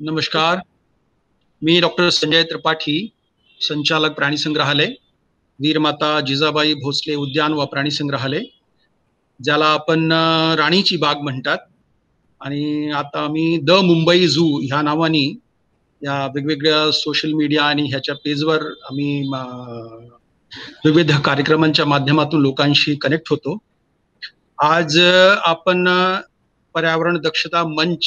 नमस्कार. मी डॉक्टर संजय त्रिपाठी, संचालक प्राणी संग्रहालय, वीरमाता जिजाबाई भोसले उद्यान व प्राणी संग्रहालय, ज्याला आपण राणीची बाग म्हणतात. आणि आता आम्ही द मुंबई झू ह्या नावाने या वेगवेगळ्या सोशल मीडिया आणि ह्याच्या पेजवर आम्ही विविध कार्यक्रमांच्या माध्यमातून लोकांशी कनेक्ट होतो. आज आपण पर्यावरण दक्षता मंच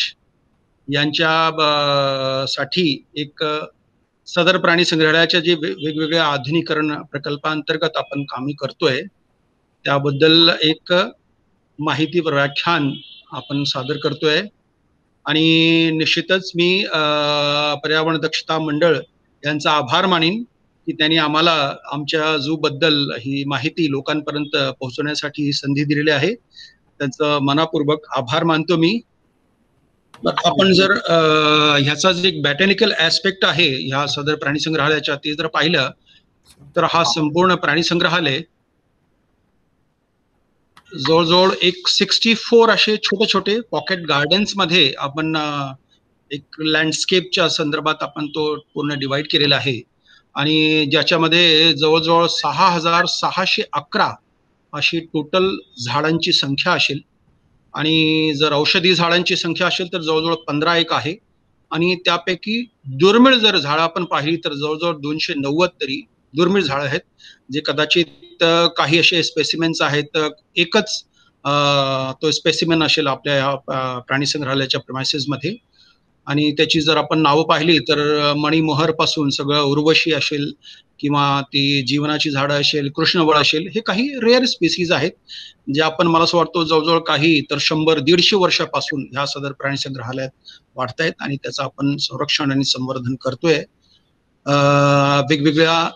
यांच्या साठी एक सदर प्राणी संग्रहालयाच्या जे वेगवेगळ्या आधुनिकीकरण प्रकल्पांतर्गत आपण कामे करतोय त्याबद्दल एक माहिती व्याख्यान आपण सादर करतोय. आणि निश्चितच मी पर्यावरण दक्षता मंडळ यांचा आभार मानीन की त्यांनी आम्हाला आमच्या झू बद्दल ही माहिती लोकांपर्यंत पोहोचवण्यासाठी संधी दिलेली आहे. त्यांचं मनापूर्वक आभार मानतो मी. आपण जर ह्याचा जे एक बॅटॅनिकल ऍस्पेक्ट आहे ह्या सदर प्राणी संग्रहालयाच्या ते जर पाहिलं तर हा संपूर्ण प्राणी संग्रहालय जवळजवळ एक 64 असे छोटे छोटे पॉकेट गार्डन्स मध्ये आपण एक लँडस्केपच्या संदर्भात आपण तो पूर्ण डिवाइड केलेला आहे. आणि ज्याच्यामध्ये जवळजवळ 6611 अशी टोटल झाडांची संख्या असेल. आणि जर औषधी झाडांची संख्या असेल तर जवळजवळ 15 एक आहे. आणि त्यापैकी दुर्मिळ जर झाडं आपण पाहिली तर जवळजवळ 290 तरी दुर्मिळ झाडं आहेत, जे कदाचित काही असे स्पेसिमेन्स आहेत. एकच तो स्पेसिमेन असेल आपल्या या प्राणी संग्रहालयाच्या प्रेमायसेस मध्ये. आणि त्याची जर आपण नावं पाहिली तर मणिमोहर पासून सगळं उर्वशी असेल किंवा ती जीवनाची झाडं असेल, कृष्णवळ असेल, हे काही रेअर स्पीसीज आहेत जे आपण मला असं वाटतं जवळजवळ काही तर 100-150 वर्षापासून ह्या सदर प्राणी संग्रहालयात वाढतायत आणि त्याचं आपण संरक्षण आणि संवर्धन करतोय. वेगवेगळ्या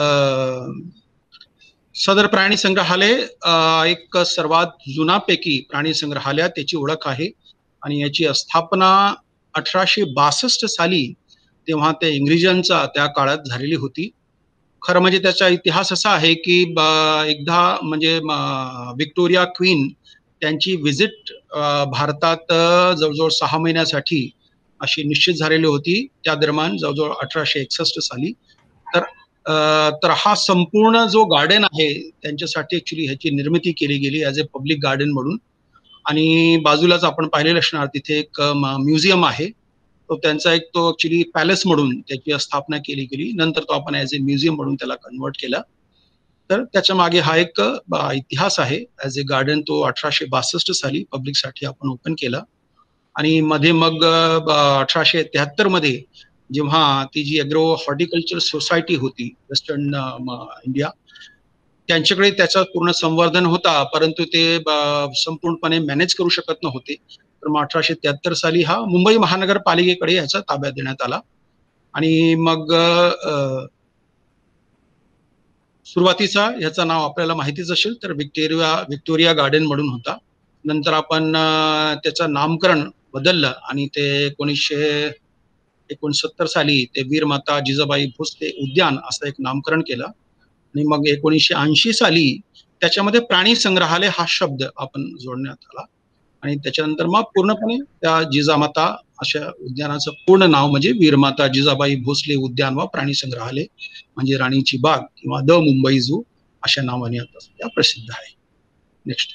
सदर प्राणी संग्रहालय एक सर्वात जुनापैकी प्राणी संग्रहालय त्याची ओळख आहे. आणि याची स्थापना 1862 साली तेव्हा त्या इंग्रजांचा त्या काळात झालेली होती. खरं म्हणजे त्याचा इतिहास असा आहे की एकदा म्हणजे व्हिक्टोरिया क्वीन त्यांची विजिट भारतात जवळजवळ 6 महिन्यासाठी अशी निश्चित झालेली होती त्या दरम्यान जवळजवळ 1861 साली. तर हा संपूर्ण जो गार्डन आहे त्यांच्यासाठी ऍक्च्युली ह्याची निर्मिती केली गेली ऍज अ पब्लिक गार्डन म्हणून. आणि बाजूलाच आपण पाहिलेलं असणार तिथे एक म्युझियम आहे. तो त्यांचा एक तो ऍक्च्युली पॅलेस म्हणून त्याची स्थापना केली गेली. नंतर तो आपण ऍज अ म्युझियम म्हणून त्याला कन्वर्ट केला. तर त्याच्या मागे हा एक इतिहास आहे. ऍज अ गार्डन तो 1862 साली पब्लिकसाठी आपण ओपन केला. आणि मध्ये मग 1873 मध्ये जेव्हा ती जी अॅग्रो हॉर्टिकल्चर सोसायटी होती वेस्टर्न इंडिया, त्यांच्याकडे त्याचं पूर्ण संवर्धन होता, परंतु ते संपूर्णपणे मॅनेज करू शकत नव्हते. तर मग 1873 साली हा मुंबई महानगरपालिकेकडे ह्याचा ताब्यात देण्यात आला. आणि मग सुरुवातीचा ह्याचं नाव आपल्याला माहितीच असेल तर व्हिक्टोरिया गार्डन म्हणून होता. नंतर आपण त्याचं नामकरण बदललं आणि ते 1969 साली ते वीरमाता जिजाबाई भोसले उद्यान असं एक नामकरण केलं. आणि मग 1980 साली त्याच्यामध्ये प्राणी संग्रहालय हा शब्द आपण जोडण्यात आला. आणि त्याच्यानंतर मग पूर्णपणे त्या जिजामाता अशा उद्यानाचं पूर्ण नाव म्हणजे वीरमाता जिजाबाई भोसले उद्यान व प्राणी संग्रहालय म्हणजे राणीची बाग किंवा द मुंबई झू अशा नावाने आता सध्या प्रसिद्ध आहे. नेक्स्ट.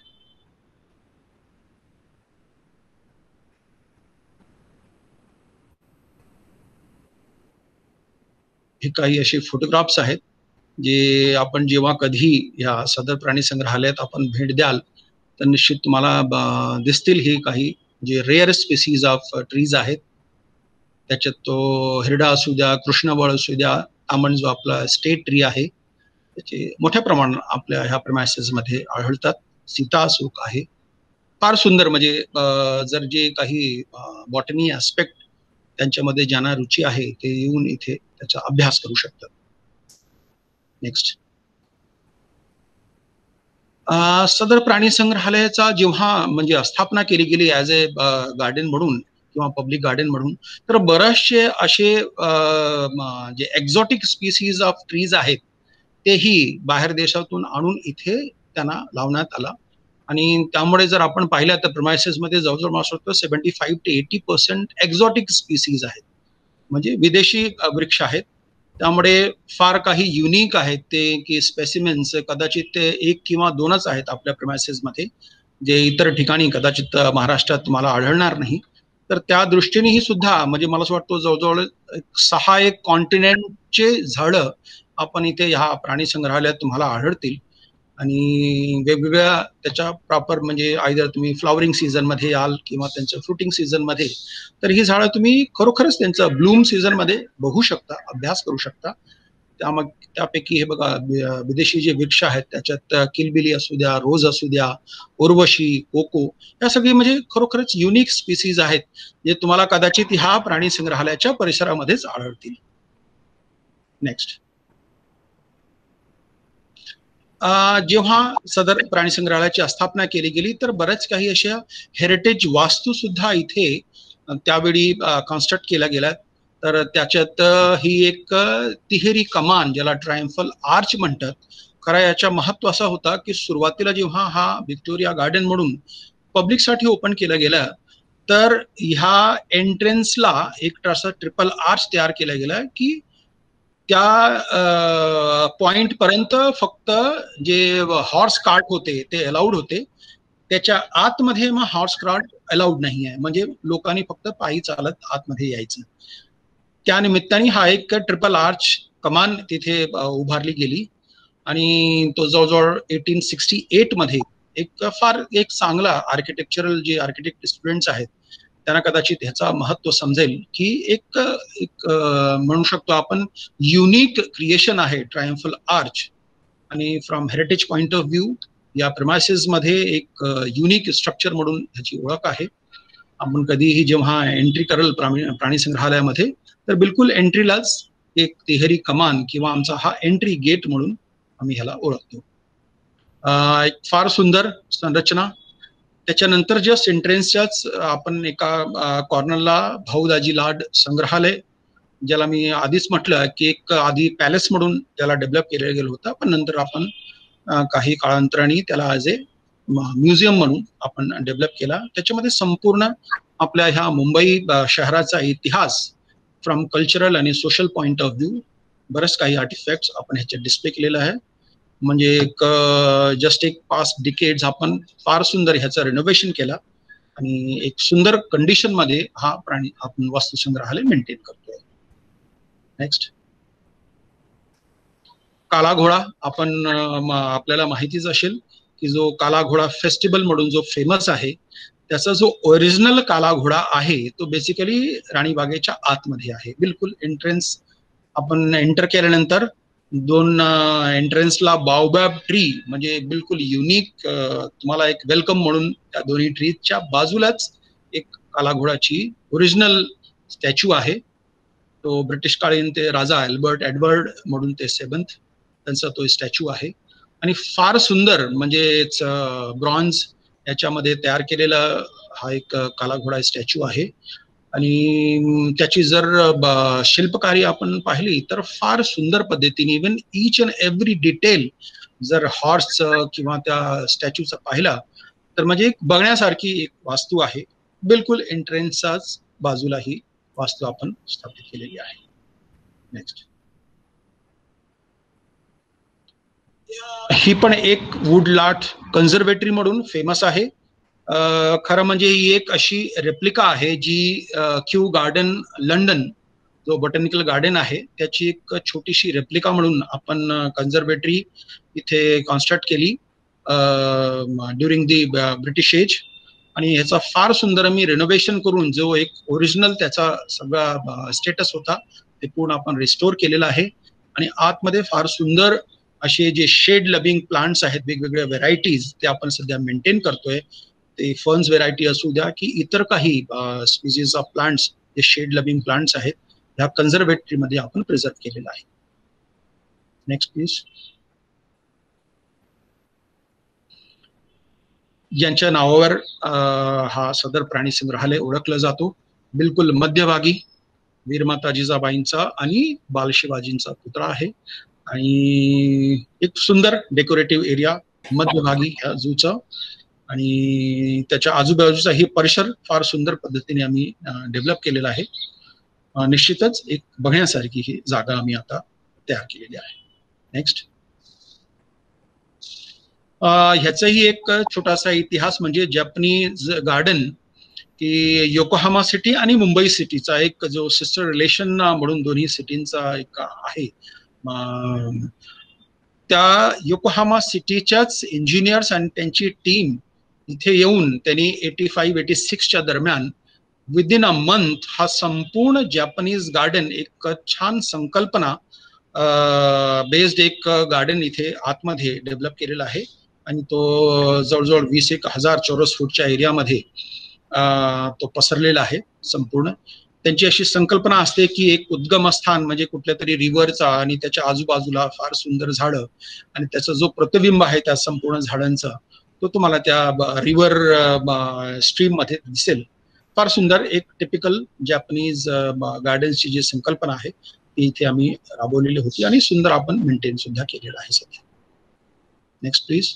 हे काही असे फोटोग्राफ्स आहेत जे आपण जेव्हा कधी या सदर प्राणी संग्रहालयात आपण भेट द्याल तर निश्चित तुम्हाला दिसतील. ही काही जे रेअर स्पेसीज ऑफ ट्रीज आहेत. त्याच्यात तो हिरडा असू द्या, कृष्णवळ असू द्या, तामण जो आपला स्टेट ट्री आहे त्याचे मोठ्या प्रमाणात आपल्या ह्या प्रेमायसेस मध्ये आढळतात. सीतासुख आहे, फार सुंदर. म्हणजे जर जे काही बॉटनी ऍस्पेक्ट त्यांच्यामध्ये ज्यांना रुची आहे ते येऊन इथे त्याचा अभ्यास करू शकतात. नेक्स्ट. सदर प्राणी संग्रहालयाचा जेव्हा म्हणजे स्थापना केली गेली ऍज अ गार्डन म्हणून किंवा पब्लिक गार्डन म्हणून, तर बरेचसे असे जे एक्झॉटिक स्पीसीज ऑफ ट्रीज आहेत तेही बाहेर देशातून आणून इथे त्यांना लावण्यात आला. आणि त्यामुळे जर आपण पाहिलं तर प्रिमायसेस मध्ये जवळजवळ मला वाटतं 75 ते 80% एक्झॉटिक स्पीसीज आहेत. म्हणजे विदेशी वृक्ष आहेत. त्यामुळे फार काही युनिक आहेत ते, की स्पेसिमेन्स कदाचित ते 1 किंवा 2च आहेत आपल्या प्रिमायसेसमध्ये, जे इतर ठिकाणी कदाचित महाराष्ट्रात तुम्हाला आढळणार नाही. तर त्या दृष्टीनेही सुद्धा म्हणजे मला असं वाटतं जवळ-जवळ 6 एक कॉन्टिनेंटचे झाडं आपण इथे ह्या प्राणी संग्रहालयात तुम्हाला आढळतील. आणि वेगवेगळ्या त्याच्या प्रॉपर म्हणजे आयदर तुम्ही फ्लॉवरिंग सीझन मध्ये याल किंवा त्यांच्या फ्रुटिंग सीझन मध्ये, तर ही झाडं तुम्ही खरोखरच त्यांचं ब्लूम सीझन मध्ये बघू शकता, अभ्यास करू शकता. मग त्यापैकी हे बघा विदेशी जे वृक्ष आहेत त्याच्यात किलबिली असू द्या, रोज असू द्या, उर्वशी, कोको, या सगळी म्हणजे खरोखरच युनिक स्पीसीज आहेत जे तुम्हाला कदाचित ह्या प्राणी संग्रहालयाच्या परिसरामध्येच आढळतील. नेक्स्ट. जेव्हा सदर प्राणी संग्रहालयाची स्थापना केली गेली तर बऱ्याच काही अशा हेरिटेज वास्तू सुद्धा इथे त्यावेळी कन्स्ट्रक्ट केल्या गेल्या. तर त्याच्यात ही एक तिहेरी कमान ज्याला ट्रायम्फल आर्च म्हणतात. खरा याच्या महत्व असा होता की सुरुवातीला जेव्हा हा व्हिक्टोरिया गार्डन म्हणून पब्लिकसाठी ओपन केला गेला तर ह्या एंट्रन्सला एक असा ट्रिपल आर्च तयार केला गेला की त्या पॉइंट पर्यंत फक्त जे हॉर्स कार्ट होते ते अलाउड होते. त्याच्या आतमध्ये मग हॉर्स कार्ट अलाउड नाही आहे, म्हणजे लोकांनी फक्त पायी चालत आतमध्ये यायचं. त्या निमित्ताने हा एक ट्रिपल आर्च कमान तिथे उभारली गेली आणि तो जवळजवळ 1868 मध्ये एक फार एक चांगला आर्किटेक्चरल जे आर्किटेक्ट स्टुडंट्स आहेत त्यांना कदाचित ह्याचा महत्व समजेल की एक एक म्हणू शकतो आपण युनिक क्रिएशन आहे ट्रायम्फल आर्च. आणि from heritage point of view या प्रिमायसेस मध्ये एक युनिक स्ट्रक्चर म्हणून ह्याची ओळख आहे. आपण कधीही जेव्हा एंट्री करल प्राणी संग्रहालयामध्ये तर बिलकुल एंट्रीलाच एक तिहेरी कमान किंवा आमचा हा एंट्री गेट म्हणून आम्ही ह्याला ओळखतो. एक फार सुंदर संरचना. त्याच्यानंतर जस्ट एंट्रन्सच्याच आपण एका कॉर्नरला भाऊ दाजी लाड संग्रहालय, ज्याला मी आधीच म्हटलं की एक आधी पॅलेस म्हणून त्याला डेव्हलप केलं गेलं होतं, पण नंतर आपण काही काळांतराने त्याला ॲज ए म्युझियम म्हणून आपण डेव्हलप केला. त्याच्यामध्ये संपूर्ण आपल्या ह्या मुंबई शहराचा इतिहास फ्रॉम कल्चरल आणि सोशल पॉइंट ऑफ व्ह्यू बरेच काही आर्टिफॅक्ट्स आपण ह्याच्यात डिस्प्ले केलेलं आहे. म्हणजे एक जस्ट एक पास्ट डिकेड्स आपण फार सुंदर ह्याचं रिनोव्हेशन केला आणि एक सुंदर कंडिशन मध्ये हा प्राणी आपण वस्तू संग्रहालय मेंटेन करतोय. नेक्स्ट. काला घोडा आपण आपल्याला माहितीच असेल की जो काला घोडा फेस्टिवल म्हणून जो फेमस आहे त्याचा जो ओरिजिनल काला घोडा आहे तो बेसिकली राणीबागेच्या आतमध्ये आहे. बिलकुल एंट्रन्स आपण एंटर केल्यानंतर 2 एंट्रन्सला बाओबॅब ट्री म्हणजे बिलकुल युनिक तुम्हाला एक वेलकम म्हणून त्या दोन्ही ट्रीजच्या बाजूलाच एक काला घोडाची ओरिजिनल स्टॅच्यू आहे. तो ब्रिटिश काळीन ते राजा अल्बर्ट एडवर्ड म्हणून ते 7th त्यांचा तो स्टॅच्यू आहे आणि फार सुंदर म्हणजे ब्रॉन्झ याच्यामध्ये तयार केलेला हा एक काला घोडा स्टॅच्यू आहे. आणि त्याची जर शिल्पकारी आपण पाहिली तर फार सुंदर पद्धतीने even each and every detail जर हॉर्सचं किंवा त्या स्टॅच्यूचा पाहिला तर म्हणजे एक बघण्यासारखी एक वास्तू आहे. बिलकुल एंट्रन्सचाच बाजूला ही वास्तू आपण स्थापित केलेली आहे. नेक्स्ट. ही पण एक वुडलाट कन्झर्वेटरी म्हणून फेमस आहे. खरं म्हणजे ही एक अशी रेप्लिका आहे जी क्यू गार्डन लंडन जो बॉटॅनिकल गार्डन आहे त्याची एक छोटीशी रेप्लिका म्हणून आपण कन्झर्वेटरी इथे कन्स्ट्रक्ट केली ड्युरिंग दी ब्रिटिश एज. आणि ह्याचा फार सुंदर मी रिनोव्हेशन करून जो एक ओरिजिनल त्याचा सगळा स्टेटस होता ते पूर्ण आपण रिस्टोर केलेला आहे. आणि आतमध्ये फार सुंदर असे जे शेड लव्हिंग प्लांट्स आहेत वेगवेगळ्या व्हेरायटीज ते आपण सध्या मेंटेन करतोय. ते फर्न्स व्हेरायटी असू द्या की इतर काही स्पीसीज ऑफ प्लांट्स जे शेड लव्हिंग प्लांट्स आहेत ह्या कन्झर्वेटरी मध्ये आपण प्रिझर्व केलेला आहे. Next please. ज्यांच्या नावावर हा सदर प्राणी संग्रहालय ओळखलं जातो बिलकुल मध्यभागी वीरमाता जिजाबाईंचा आणि बाल शिवाजींचा पुतळा आहे आणि एक सुंदर डेकोरेटिव्ह एरिया मध्यभागी ह्या झूचा आणि त्याच्या आजूबाजूचा ही परिसर फार सुंदर पद्धतीने आम्ही डेव्हलप केलेला आहे. निश्चितच एक बघण्यासारखी ही जागा आम्ही आता तयार केलेली आहे. नेक्स्ट. ह्याचाही एक छोटासा इतिहास म्हणजे जॅपनीज गार्डन की योकोहामा सिटी आणि मुंबई सिटीचा एक जो सिस्टर रिलेशन म्हणून दोन्ही सिटींचा एक आहे. त्या योकोहामा सिटीच्याच इंजिनियर्स आणि त्यांची टीम इथे येऊन त्यांनी 85-86च्या दरम्यान विदिन अ मंथ हा संपूर्ण जॅपनीज गार्डन एक छान संकल्पना बेस्ड एक गार्डन इथे आतमध्ये डेव्हलप केलेला आहे आणि तो जवळजवळ 20,000 चौरस फूटच्या एरियामध्ये तो पसरलेला आहे संपूर्ण. त्यांची अशी संकल्पना असते की एक उद्गम स्थान म्हणजे कुठल्या तरी रिव्हरचा आणि त्याच्या आजूबाजूला फार सुंदर झाडं आणि त्याचा जो प्रतिबिंब आहे त्या संपूर्ण झाडांचा तो तुम्हाला त्या रिव्हर स्ट्रीम मध्ये दिसेल. फार सुंदर एक टिपिकल जॅपनीज गार्डन्सची जी संकल्पना आहे ती इथे आम्ही राबवलेली होती आणि सुंदर आपण मेंटेन सुद्धा केलेलं आहे सध्या. Next please.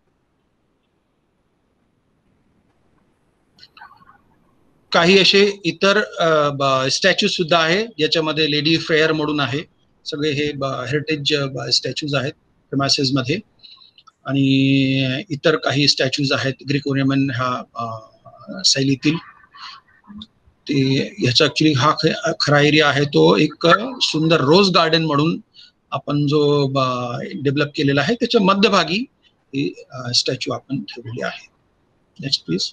काही असे इतर स्टॅच्यूज सुद्धा आहे ज्याच्यामध्ये लेडी फ्रेयर म्हणून आहे. सगळे हे हेरिटेज स्टॅच्यूज आहेत प्रिमायसेस मध्ये आणि इतर काही स्टॅच्यूज आहेत ग्रीक रोमन ह्या शैलीतील. ते ह्याचा ऍक्च्युली हा खरा एरिया आहे तो एक सुंदर रोज गार्डन म्हणून आपण जो डेव्हलप केलेला आहे त्याच्या मध्यभागी स्टॅच्यू आपण ठेवलेले आहे. Next please.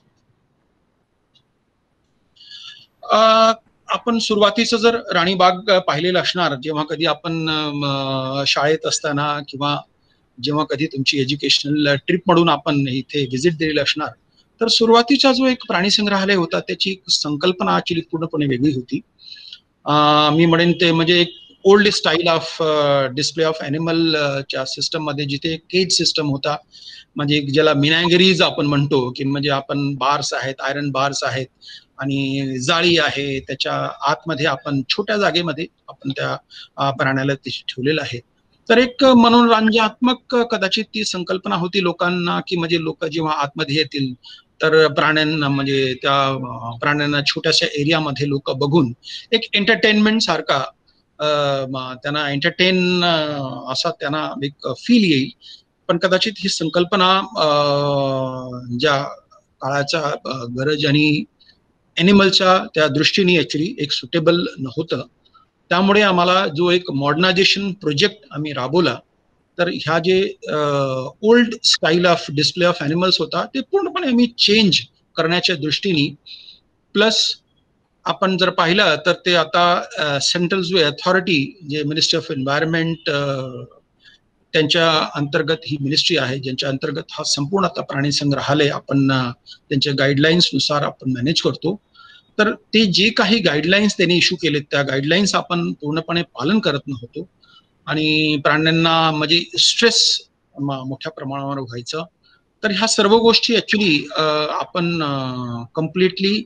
आपण सुरुवातीचं जर राणीबाग पाहिलेलं असणार जेव्हा कधी आपण शाळेत असताना किंवा जेव्हा कधी तुमची एज्युकेशनल ट्रिप म्हणून आपण इथे व्हिजिट दिलेली असणार तर सुरुवातीचा जो एक प्राणी संग्रहालय होता त्याची संकल्पना ऍक्च्युली पूर्णपणे वेगळी होती. मी म्हणेन ते म्हणजे एक old style of display of ॲनिमलच्या सिस्टम मध्ये जिथे केज सिस्टम होता म्हणजे ज्याला मिनॅगरीज आपण म्हणतो की म्हणजे आपण बार्स आहेत, आयरन बार्स आहेत आणि जाळी आहे त्याच्या आतमध्ये आपण छोट्या जागेमध्ये आपण त्या प्राण्याला ठेवलेलं आहे. तर एक मनोरंजनात्मक कदाचित ती संकल्पना होती लोकांना की म्हणजे लोक जेव्हा आतमध्ये येतील तर प्राण्यांना म्हणजे त्या प्राण्यांना छोट्याशा एरियामध्ये लोक बघून एक एंटरटेनमेंट सारखा त्यांना एंटरटेन असा त्यांना एक फील येईल. पण कदाचित ही संकल्पना ज्या काळाच्या गरज आणि ॲनिमलच्या त्या दृष्टीने ऍक्च्युली एक सुटेबल नव्हतं. त्यामुळे आम्हाला जो एक मॉडर्नायझेशन प्रोजेक्ट आम्ही राबवला तर ह्या जे old style of display of animals होता ते पूर्णपणे आम्ही चेंज करण्याच्या दृष्टीने प्लस आपण जर पाहिलं तर ते आता सेंट्रल जो अथॉरिटी जे मिनिस्ट्री ऑफ एन्व्हायरमेंट त्यांच्या अंतर्गत ही मिनिस्ट्री आहे ज्यांच्या अंतर्गत हा संपूर्ण आता प्राणी संग्रहालय आपण त्यांच्या गाईडलाईन्स नुसार आपण मॅनेज करतो. तर ते जे काही गाईडलाईन्स त्यांनी इश्यू केलेत त्या गाईडलाईन्स आपण पूर्णपणे पालन करत नव्हतो आणि प्राण्यांना म्हणजे स्ट्रेस मोठ्या प्रमाणावर व्हायचं. तर ह्या सर्व गोष्टी ऍक्च्युली आपण कम्प्लिटली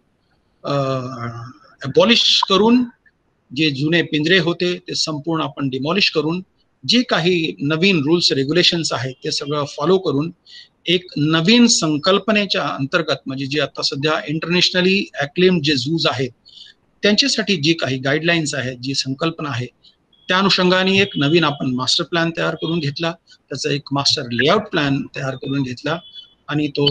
अबॉलिश करून जे जुने पिंजरे होते ते संपूर्ण आपण डिमॉलिश करून जे काही नवीन रूल्स रेग्युलेशन्स आहेत ते सगळं फॉलो करून एक नवीन संकल्पनेच्या अंतर्गत म्हणजे जे आता सध्या इंटरनॅशनली ॲक्लेम्ड जे झूज आहेत त्यांच्यासाठी जी काही गाईडलाईन्स आहेत जी संकल्पना आहे त्या अनुषंगाने एक नवीन आपण मास्टर प्लॅन तयार करून घेतला. त्याचा एक मास्टर लेआउट प्लॅन तयार करून घेतला आणि तो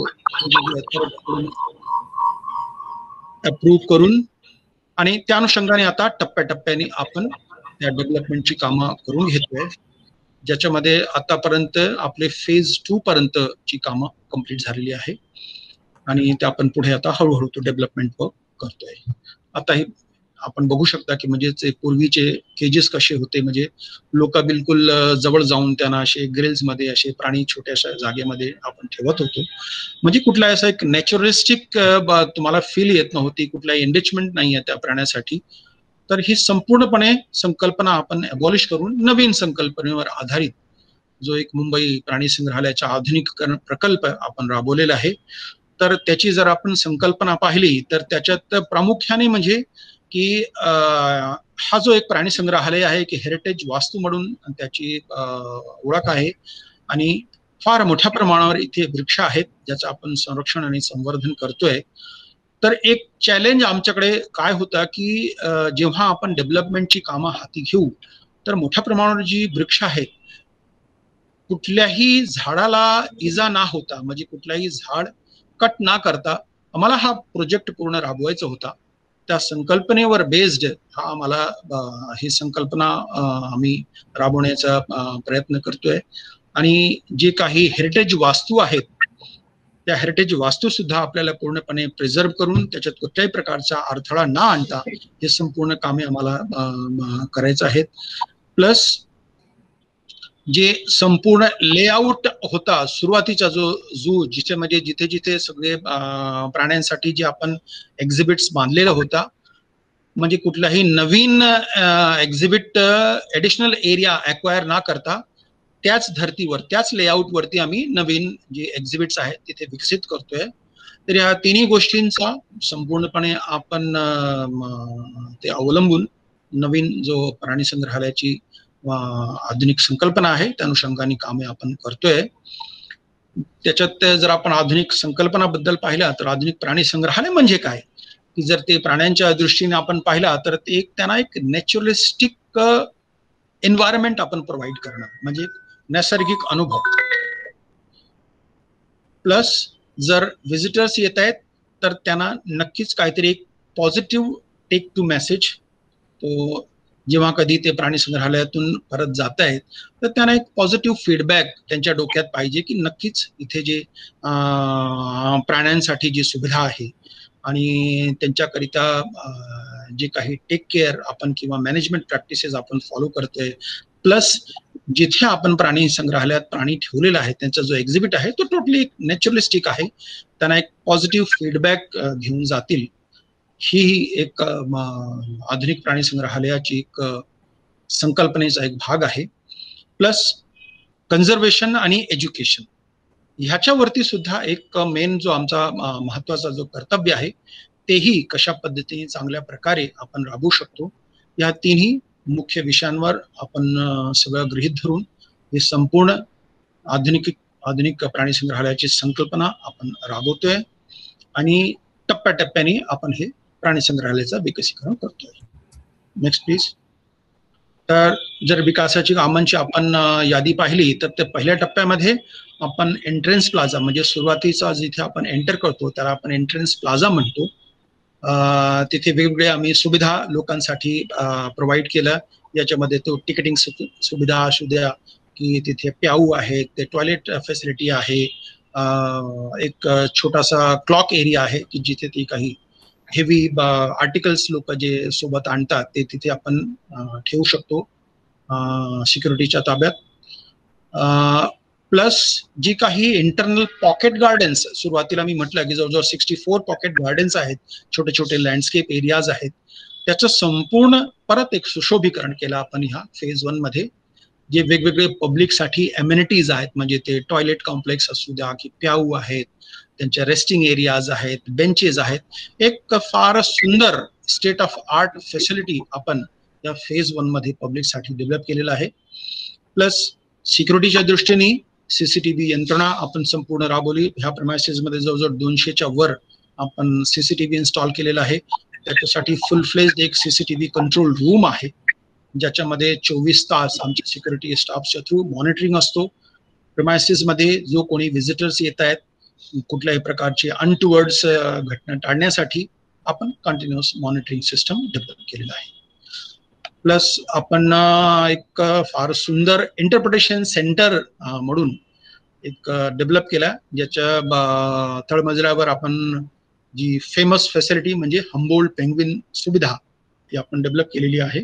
अप्रूव्ह करून आणि त्या अनुषंगाने आता टप्प्याटप्प्याने आपण त्या डेव्हलपमेंटची कामं करून घेतोय ज्याच्यामध्ये आतापर्यंत आपले फेज 2 पर्यंतची कामं कंप्लीट झालेली आहे आणि त्या आपण पुढे आता हळूहळू तो डेव्हलपमेंट वर्क करतोय. आता हे आपण बघू शकता की म्हणजे पूर्वीचे केजेस कसे होते म्हणजे लोक बिलकुल जवळ जाऊन त्यांना असे ग्रिल्स मध्ये असे प्राणी छोट्याशा जागेमध्ये आपण ठेवत होतो म्हणजे कुठला असा एक नॅचरलिस्टिक तुम्हाला फील येत नव्हती कुठला एनरिचमेंट नाही आहे त्या प्राण्यासाठी. तर ही संपूर्णपणे संकल्पना आपण अबॉलिश करून नवीन संकल्पनेवर आधारित जो एक मुंबई प्राणी संग्रहालयाचा आधुनिकीकरण प्रकल्प आपण राबवलेला आहे. तर त्याची जर आपण संकल्पना पाहिली तर त्याच्यात प्रामुख्याने म्हणजे की हा जो एक प्राणी संग्रहालय आहे की हेरिटेज वास्तू म्हणून त्याची ओळख आहे आणि फार मोठ्या प्रमाणावर इथे वृक्ष आहेत ज्याचं आपण संरक्षण आणि संवर्धन करतोय. तर एक चॅलेंज आमच्याकडे काय होता की जेव्हा आपण डेव्हलपमेंटची कामं हाती घेऊ तर मोठ्या प्रमाणावर जी वृक्ष आहेत कुठल्याही झाडाला इजा ना होता म्हणजे कुठलाही झाड कट ना करता आम्हाला हा प्रोजेक्ट पूर्ण राबवायचा होता. त्या संकल्पनेवर बेस्ड हा आम्हाला ही संकल्पना आम्ही राबवण्याचा प्रयत्न करतोय. आणि जे काही हेरिटेज वास्तू आहेत त्या हेरिटेज वास्तू सुद्धा आपल्याला पूर्णपणे प्रिझर्व्ह करून त्याच्यात कुठल्याही प्रकारचा अडथळा न आणता हे संपूर्ण कामे आम्हाला करायचं आहेत. प्लस जे संपूर्ण लेआउट होता सुरुवातीचा जो जिथे म्हणजे जिथे जिथे सगळे प्राण्यांसाठी जे आपण एक्झिबिट्स बांधलेला होता म्हणजे कुठलाही नवीन एक्झिबिट ऍडिशनल एरिया अक्वायर ना करता त्याच धर्तीवर त्याच लेआउट वरती आम्ही नवीन जे एक्झिबिट्स आहेत तिथे विकसित करतोय. तर या तिन्ही गोष्टींचा संपूर्णपणे आपण ते अवलंबून नवीन जो प्राणी संग्रहालयाची आधुनिक संकल्पना आहे त्या अनुषंगाने कामे आपण करतोय. त्याच्यात जर आपण आधुनिक संकल्पनाबद्दल पाहिला तर आधुनिक प्राणी संग्रहालय म्हणजे काय की जर ते प्राण्यांच्या दृष्टीने आपण पाहिला तर ते एक त्यांना एक नॅचरलिस्टिक एन्व्हायरमेंट आपण प्रोव्हाइड करणं म्हणजे नैसर्गिक अनुभव. प्लस जर व्हिजिटर्स येत आहेत तर त्यांना नक्कीच काहीतरी एक पॉझिटिव्ह टेक टू मेसेज तो जेव्हा कधी ते प्राणी संग्रहालयातून परत जात आहेत तर त्यांना एक पॉझिटिव्ह फीडबॅक त्यांच्या डोक्यात पाहिजे की नक्कीच इथे जे प्राण्यांसाठी जी सुविधा आहे आणि त्यांच्याकरिता जे काही टेक केअर आपण किंवा मॅनेजमेंट प्रॅक्टिसेस आपण फॉलो करतोय प्लस जिथे आपण प्राणी संग्रहालयात प्राणी ठेवलेला आहे त्यांचा जो एक्झिबिट आहे तो टोटली एक नॅचरलिस्टिक आहे. त्यांना एक पॉझिटिव्ह फीडबॅक घेऊन जातील ही एक आधुनिक प्राणी संग्रहालयाची एक संकल्पनेचा एक भाग आहे. प्लस कन्झर्वेशन आणि एज्युकेशन ह्याच्यावरती सुद्धा एक मेन जो आमचा महत्वाचा जो कर्तव्य आहे तेही कशा पद्धतीने चांगल्या प्रकारे आपण राबवू शकतो या तिन्ही मुख्य विषयांवर आपण सगळं गृहीत धरून ही संपूर्ण आधुनिक प्राणी संग्रहालयाची संकल्पना आपण राबवतोय आणि टप्प्याटप्प्याने आपण हे प्राणी संग्रहालयाचं विकसीकरण करतोय. Next please. तर जर विकासाची कामांची आपण यादी पाहिली तर ते पहिल्या टप्प्यामध्ये आपण एंट्रन्स प्लाझा म्हणजे सुरुवातीचा जिथे आपण एंटर करतो त्याला आपण एंट्रन्स प्लाझा म्हणतो. तिथे वेगवेगळे आम्ही सुविधा लोकांसाठी प्रोव्हाइड केलं. याच्यामध्ये तो तिकीटिंग सुविधा असू द्या की तिथे प्याऊ आहे ते टॉयलेट फॅसिलिटी आहे एक छोटासा क्लॉक एरिया आहे की जिथे ती काही हेवी आर्टिकल्स लोक जे सोबत आणतात ते तिथे आपण ठेवू शकतो सिक्युरिटीच्या ताब्यात. प्लस जी काही इंटरनल पॉकेट गार्डन्स सुरुवातीला मी म्हटलं की जवळजवळ 64 पॉकेट गार्डन्स आहेत छोटे छोटे लँडस्केप एरियाज आहेत त्याचं संपूर्ण परत एक सुशोभीकरण केलं आपण ह्या फेज 1 मध्ये. जे वेगवेगळे पब्लिकसाठी एम्युनिटीज आहेत म्हणजे ते टॉयलेट कॉम्प्लेक्स असू द्या की प्याऊ आहेत त्यांच्या रेस्टिंग एरियाज आहेत बेंचेस आहेत एक फार सुंदर स्टेट ऑफ आर्ट फॅसिलिटी आपण या फेज 1 मध्ये पब्लिकसाठी डेव्हलप केलेलं आहे. प्लस सिक्युरिटीच्या दृष्टीने सीसीटीव्ही यंत्रणा आपण संपूर्ण राबवली. ह्या प्रेमायसेस मध्ये जवळजवळ 200च्या वर आपण सीसीटीव्ही इन्स्टॉल केलेला आहे. त्याच्यासाठी फुल फ्लेज एक सीसीटीव्ही कंट्रोल रूम आहे ज्याच्यामध्ये 24 तास आमच्या सिक्युरिटी स्टाफच्या थ्रू मॉनिटरिंग असतो. प्रेमायसेस मध्ये जो कोणी व्हिजिटर्स येत आहेत कुठल्याही प्रकारचे अनटुवर्ड्स घटना टाळण्यासाठी आपण कंटिन्युअस मॉनिटरिंग सिस्टम डेव्हलप केलेला आहे. प्लस आपण एक फार सुंदर इंटरप्रिटेशन सेंटर म्हणून एक डेव्हलप केला ज्याच्या तळमजल्यावर आपण जी फेमस फॅसिलिटी म्हणजे हम्बोल्ट पेंग्विन सुविधा ही आपण डेव्हलप केलेली आहे.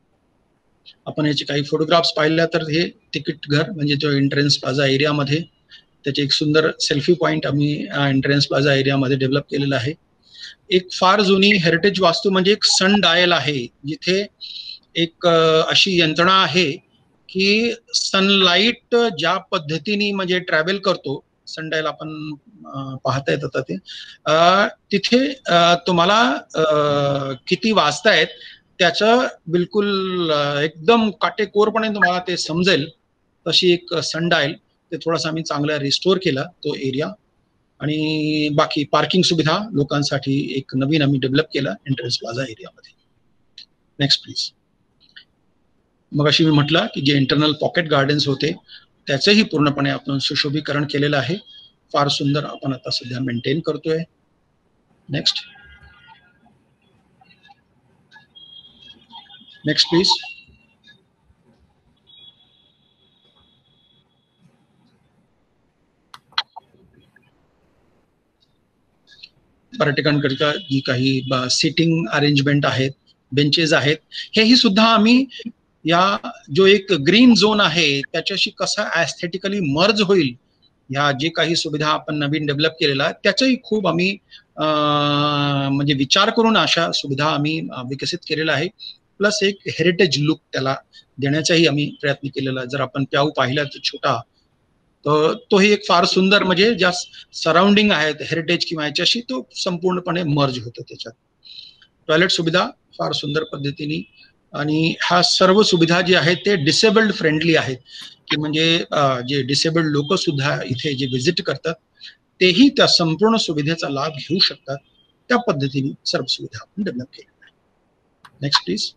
आपण याचे काही फोटोग्राफ्स पाहिल्या तर हे तिकीट घर म्हणजे जो एंट्रन्स प्लाझा एरियामध्ये त्याचे एक सुंदर सेल्फी पॉइंट आम्ही एंट्रन्स प्लाझा एरियामध्ये डेव्हलप केलेला आहे. एक फार जुनी हेरिटेज वास्तू म्हणजे एक सन डायल आहे जिथे एक अशी यंत्रणा आहे की सनलाईट ज्या पद्धतीने म्हणजे ट्रॅव्हल करतो सनडायल आपण पाहता येत आता ते तिथे तुम्हाला किती वाजतायत त्याचं बिलकुल एकदम काटेकोरपणे तुम्हाला ते समजेल तशी एक सनडायल ते थोडासा आम्ही चांगला रिस्टोर केला तो एरिया. आणि बाकी पार्किंग सुविधा लोकांसाठी एक नवीन आम्ही डेव्हलप केला एंट्रन्स प्लाझा एरियामध्ये. Next please. मग अशी मी म्हटलं की जे इंटरनल पॉकेट गार्डन्स होते त्याचंही पूर्णपणे आपण सुशोभीकरण केलेलं आहे. फार सुंदर आपण आता सध्या मेंटेन करतोय. नेक्स्ट. Next please. पर्यटकांकरिता जी काही सिटिंग अरेंजमेंट आहेत, बेंचेस आहेत, हेही सुद्धा आम्ही या जो एक ग्रीन झोन आहे त्याच्याशी कसा ॲस्थेटिकली मर्ज होईल, ह्या जे काही सुविधा आपण नवीन डेव्हलप केलेला त्याचाही खूप आम्ही म्हणजे विचार करून अशा सुविधा आम्ही विकसित केलेला आहे. प्लस एक हेरिटेज लुक त्याला देण्याचाही आम्ही प्रयत्न केलेला. जर आपण प्याऊ पाहिला तर छोटा, तर तोही एक फार सुंदर म्हणजे ज्या सराउंडिंग आहेत हेरिटेज किंवा याच्याशी तो संपूर्णपणे मर्ज होतो त्याच्यात. टॉयलेट सुविधा फार सुंदर पद्धतीने, आणि ह्या सर्व सुविधा जी आहेत ते डिसेबल्ड फ्रेंडली आहेत, की म्हणजे जे डिसेबल्ड लोक सुद्धा इथे जे व्हिजिट करतात तेही त्या संपूर्ण सुविधेचा लाभ घेऊ शकतात. त्या पद्धतीने सर्व सुविधा आपण डेव्हलप केलेल्या आहेत. Next please.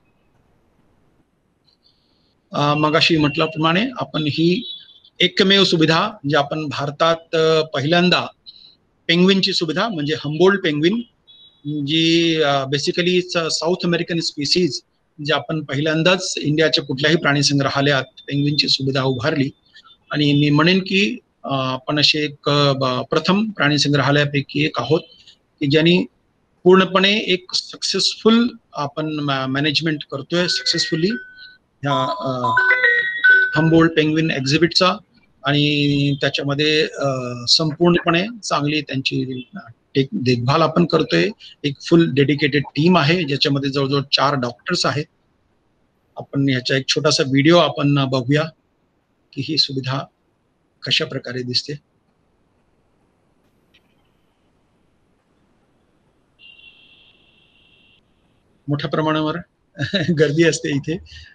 मगाशी म्हटल्याप्रमाणे आपण ही एकमेव सुविधा म्हणजे आपण भारतात पहिल्यांदा पेंग्विनची सुविधा म्हणजे हम्बोल्ट पेंग्विन, जी बेसिकली साऊथ अमेरिकन स्पीसीज, जे आपण पहिल्यांदाच इंडियाच्या कुठल्याही प्राणी संग्रहालयात पेंग्विनची सुविधा उभारली. आणि मी म्हणेन की आपण असे एक प्रथम प्राणी संग्रहालयापैकी एक आहोत की ज्यांनी पूर्णपणे एक सक्सेसफुल आपण मॅनेजमेंट करतोय सक्सेसफुली ह्या हम्बोल्ट पेंग्विन एक्झिबिटचा. आणि त्याच्यामध्ये संपूर्णपणे चांगली त्यांची देखभाल आपण करतोय. एक फुल डेडिकेटेड टीम आहे ज्याच्यामध्ये जवळजवळ 4 डॉक्टर्स आहेत. आपण याचा एक छोटासा व्हिडिओ आपण बघूया की ही सुविधा कशा प्रकारे दिसते. मोठ्या प्रमाणावर गर्दी असते इथे.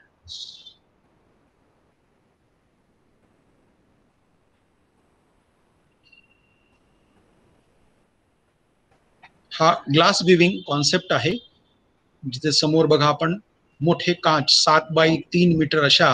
हा ग्लास विविंग कॉन्सेप्ट आहे, जिथे समोर बघा आपण मोठे काच 7 बाय 3 मीटर अशा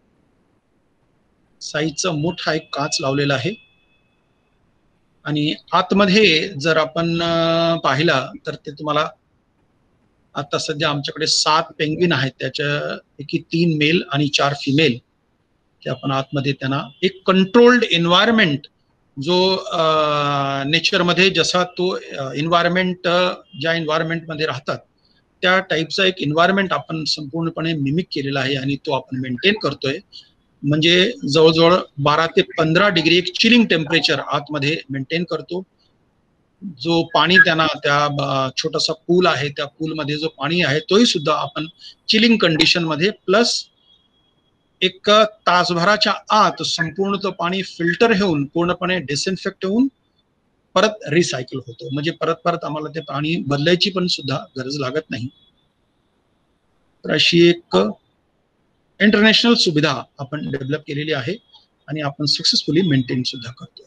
साईजचा मोठा एक काच लावलेला आहे. आणि आतमध्ये जर आपण पाहिला तर ते तुम्हाला आता सध्या आमच्याकडे 7 पेंग्विन आहेत, त्याच्यापैकी 3 मेल आणि 4 फिमेल. ते आपण आतमध्ये त्यांना एक कंट्रोल्ड एन्व्हायरमेंट, जो नेचरमध्ये जसा तो एन्व्हायरमेंट ज्या एन्व्हायरमेंटमध्ये राहतात त्या टाईपचा एक एन्व्हायरमेंट आपण संपूर्णपणे मिमिक केलेला आहे आणि तो आपण मेंटेन करतोय. म्हणजे जवळजवळ 12 ते 15 डिग्री एक चिलिंग टेम्परेचर आतमध्ये मेंटेन करतो. जो पाणी त्यांना त्या छोटासा पूल आहे त्या पूलमध्ये जो पाणी आहे तोही सुद्धा आपण चिलिंग कंडिशन मध्ये, प्लस एक तासभराच्या आत संपूर्ण तो पाणी फिल्टर होऊन पूर्णपणे डिसइन्फेक्ट होऊन परत रिसायकल होतो. म्हणजे परत परत आम्हाला ते पाणी बदलायची पण सुद्धा गरज लागत नाही. तर अशी एक इंटरनॅशनल सुविधा आपण डेव्हलप केलेली आहे आणि आपण सक्सेसफुली मेंटेन सुद्धा करतो.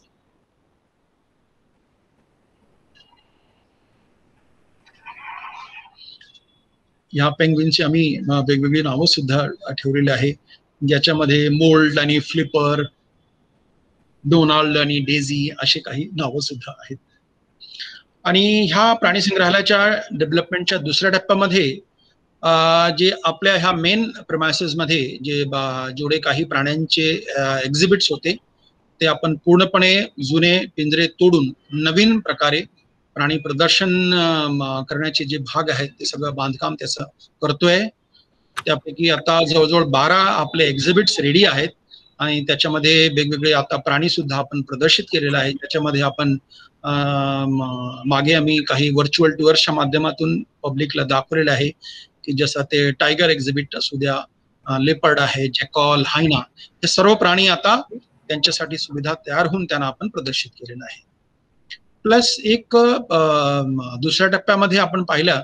या पेंग्विनची आम्ही वेगवेगळी नावं सुद्धा ठेवलेली आहे, ज्याच्यामध्ये मोल्ड आणि फ्लिपर, डोनाल्ड आणि डेझी असे काही नावं सुद्धा आहेत. आणि ह्या प्राणी संग्रहालयाच्या डेव्हलपमेंटच्या दुसऱ्या टप्प्यामध्ये जे आपल्या ह्या मेन प्रिमायसेस मध्ये जेवढे काही प्राण्यांचे एक्झिबिट्स होते ते आपण पूर्णपणे जुने पिंजरे तोडून नवीन प्रकारे प्राणी प्रदर्शन करण्याचे जे भाग आहेत ते सगळं बांधकाम त्याचं करतोय. त्यापैकी आता जवळजवळ 12 आपले एक्झिबिट्स रेडी आहेत आणि त्याच्यामध्ये वेगवेगळे आता प्राणी सुद्धा आपण प्रदर्शित केलेला आहे. त्याच्यामध्ये आपण मागे आम्ही काही व्हर्च्युअल टूअर्सच्या माध्यमातून पब्लिकला दाखवलेलं आहे की जसं ते टायगर एक्झिबिट असू द्या, लेपर्ड आहे, जॅकॉल, हायना, हे सर्व प्राणी आता त्यांच्यासाठी सुविधा तयार होऊन त्यांना आपण प्रदर्शित केलेलं आहे. प्लस एक दुसऱ्या टप्प्यामध्ये आपण पाहिलं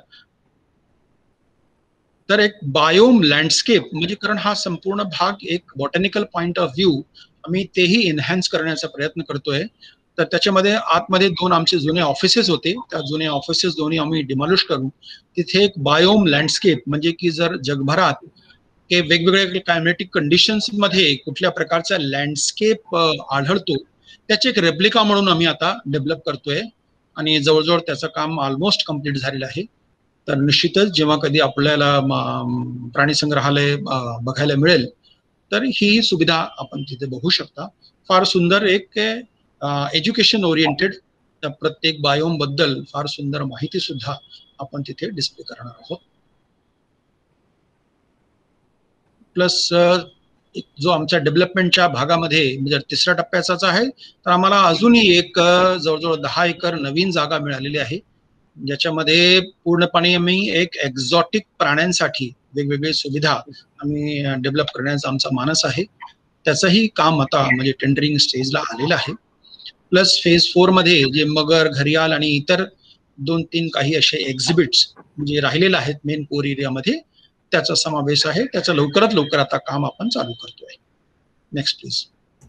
तर एक बायोम लँडस्केप, म्हणजे कारण हा संपूर्ण भाग एक बॉटॅनिकल पॉइंट ऑफ व्ह्यू आम्ही तेही एनहान्स करण्याचा प्रयत्न करतोय. तर त्याच्यामध्ये आतमध्ये 2 आमचे जुने ऑफिसेस होते. त्या जुने ऑफिसेस दोन्ही आम्ही डिमॉलिश करून तिथे एक बायोम लँडस्केप, म्हणजे की जर जगभरात हे वेगवेगळ्या क्लायमॅटिक कंडिशन्स मध्ये कुठल्या प्रकारचा लँडस्केप आढळतो, त्याचे एक रेप्लिका म्हणून आम्ही आता डेव्हलप करतोय आणि जवळजवळ त्याचं काम ऑलमोस्ट कम्प्लीट झालेलं आहे. तर निश्चितच जेव्हा कधी आपल्याला प्राणी संग्रहालय बघायला मिळेल तर ही सुविधा आपण तिथे बघू शकता. फार सुंदर एक एज्युकेशन ओरिएंटेड प्रत्येक बायोम बद्दल फार सुंदर माहिती सुद्धा आपण तिथे डिस्प्ले करणार आहोत. प्लस जो आमच्या डेव्हलपमेंटच्या भागामध्ये म्हणजे 3ऱ्या टप्प्याचाच आहे, तर आम्हाला अजूनही एक जवळजवळ 10 एकर नवीन जागा मिळालेली आहे, ज्याच्यामध्ये पूर्णपणे आम्ही एक एक्झॉटिक प्राण्यांसाठी वेगवेगळी सुविधा आम्ही डेव्हलप करण्याचा आमचा मानस आहे. त्याचंही काम आता म्हणजे टेंडरिंग स्टेजला आलेलं आहे. प्लस फेज 4 मध्ये जे मगर, घरियाल आणि इतर 2-3 काही असे एक्झिबिट्स म्हणजे राहिलेले आहेत मेन कोर एरियामध्ये, त्याचा समावेश आहे. त्याचं लवकरात लवकर आता काम आपण चालू करतोय. Next please.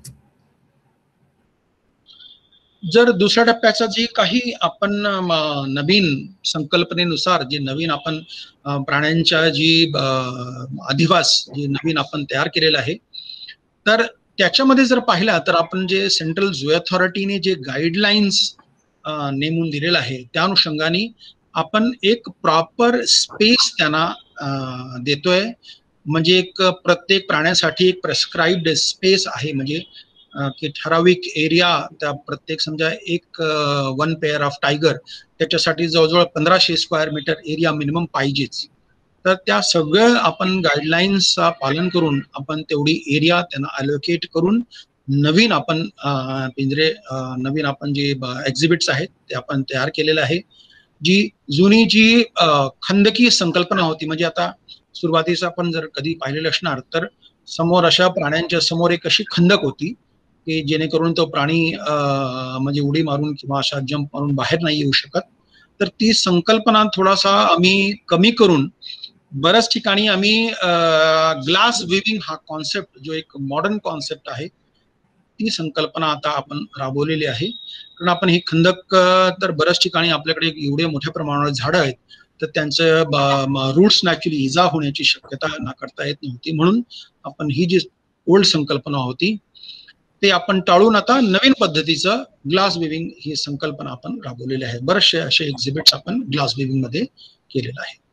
जर 2ऱ्या टप्प्याचा जी काही आपण नवीन संकल्पनेनुसार जे नवीन आपण प्राण्यांच्या जी अधिवास जे नवीन आपण तयार केलेलं आहे, तर त्याच्यामध्ये जर पाहिला तर आपण जे सेंट्रल झू अथॉरिटीने जे गाईडलाईन्स नेमून दिलेलं आहे त्या अनुषंगाने आपण एक प्रॉपर स्पेस त्यांना देतोय. म्हणजे एक प्रत्येक प्राण्यासाठी एक प्रेस्क्राईब्ड स्पेस आहे, म्हणजे की ठराविक एरिया त्या प्रत्येक समजा एक 1 पेअर ऑफ टायगर त्याच्यासाठी जवळजवळ 1500 स्क्वेअर मीटर एरिया मिनिमम पाहिजेच. तर त्या सगळं आपण गाईडलाईन्सचा पालन करून आपण तेवढी एरिया त्यांना अलोकेट करून नवीन आपण पिंजरे नवीन आपण जे एक्झिबिट्स आहेत ते आपण तयार केलेलं आहे. जी जुनी जी खंदकी संकल्पना होती, म्हणजे आता सुरुवातीचा आपण जर कधी पाहिलेलं असणार तर समोर अशा प्राण्यांच्या समोर एक अशी खंदक होती की जेणेकरून तो प्राणी म्हणजे उडी मारून किंवा अशा जंप मारून बाहेर नाही येऊ शकत. तर ती संकल्पना थोडासा आम्ही कमी करून बऱ्याच ठिकाणी आम्ही ग्लास विविंग हा कॉन्सेप्ट जो एक मॉडर्न कॉन्सेप्ट आहे ती संकल्पना आता आपण राबवलेली आहे. कारण आपण ही खंदक तर बऱ्याच ठिकाणी आपल्याकडे एवढे मोठ्या प्रमाणावर झाडं आहेत तर त्यांचं रूट्स नॅच्युअली इजा होण्याची शक्यता नाकारता येत नव्हती, म्हणून आपण ही जी ओल्ड संकल्पना होती ते आपण टाळून आता नवीन पद्धतीचं ग्लास विविंग ही संकल्पना आपण राबवलेली आहे. बरेचसे असे एक्झिबिट्स आपण ग्लास विविंग मध्ये केलेलं आहे.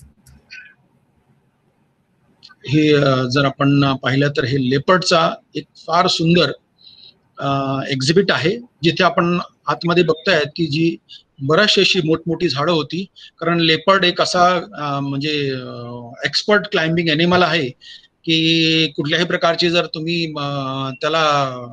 हे जर आपण पाहिलं तर हे लेपर्डचा एक फार सुंदर एक्झिबिट आहे, जिथे आपण आतमध्ये बघतायत की जी बऱ्याचशी अशी मोठमोठी झाडं होती. कारण लेपर्ड एक असा म्हणजे एक्सपर्ट क्लाइम्बिंग एनिमल आहे की कुठल्याही प्रकारची जर तुम्ही त्याला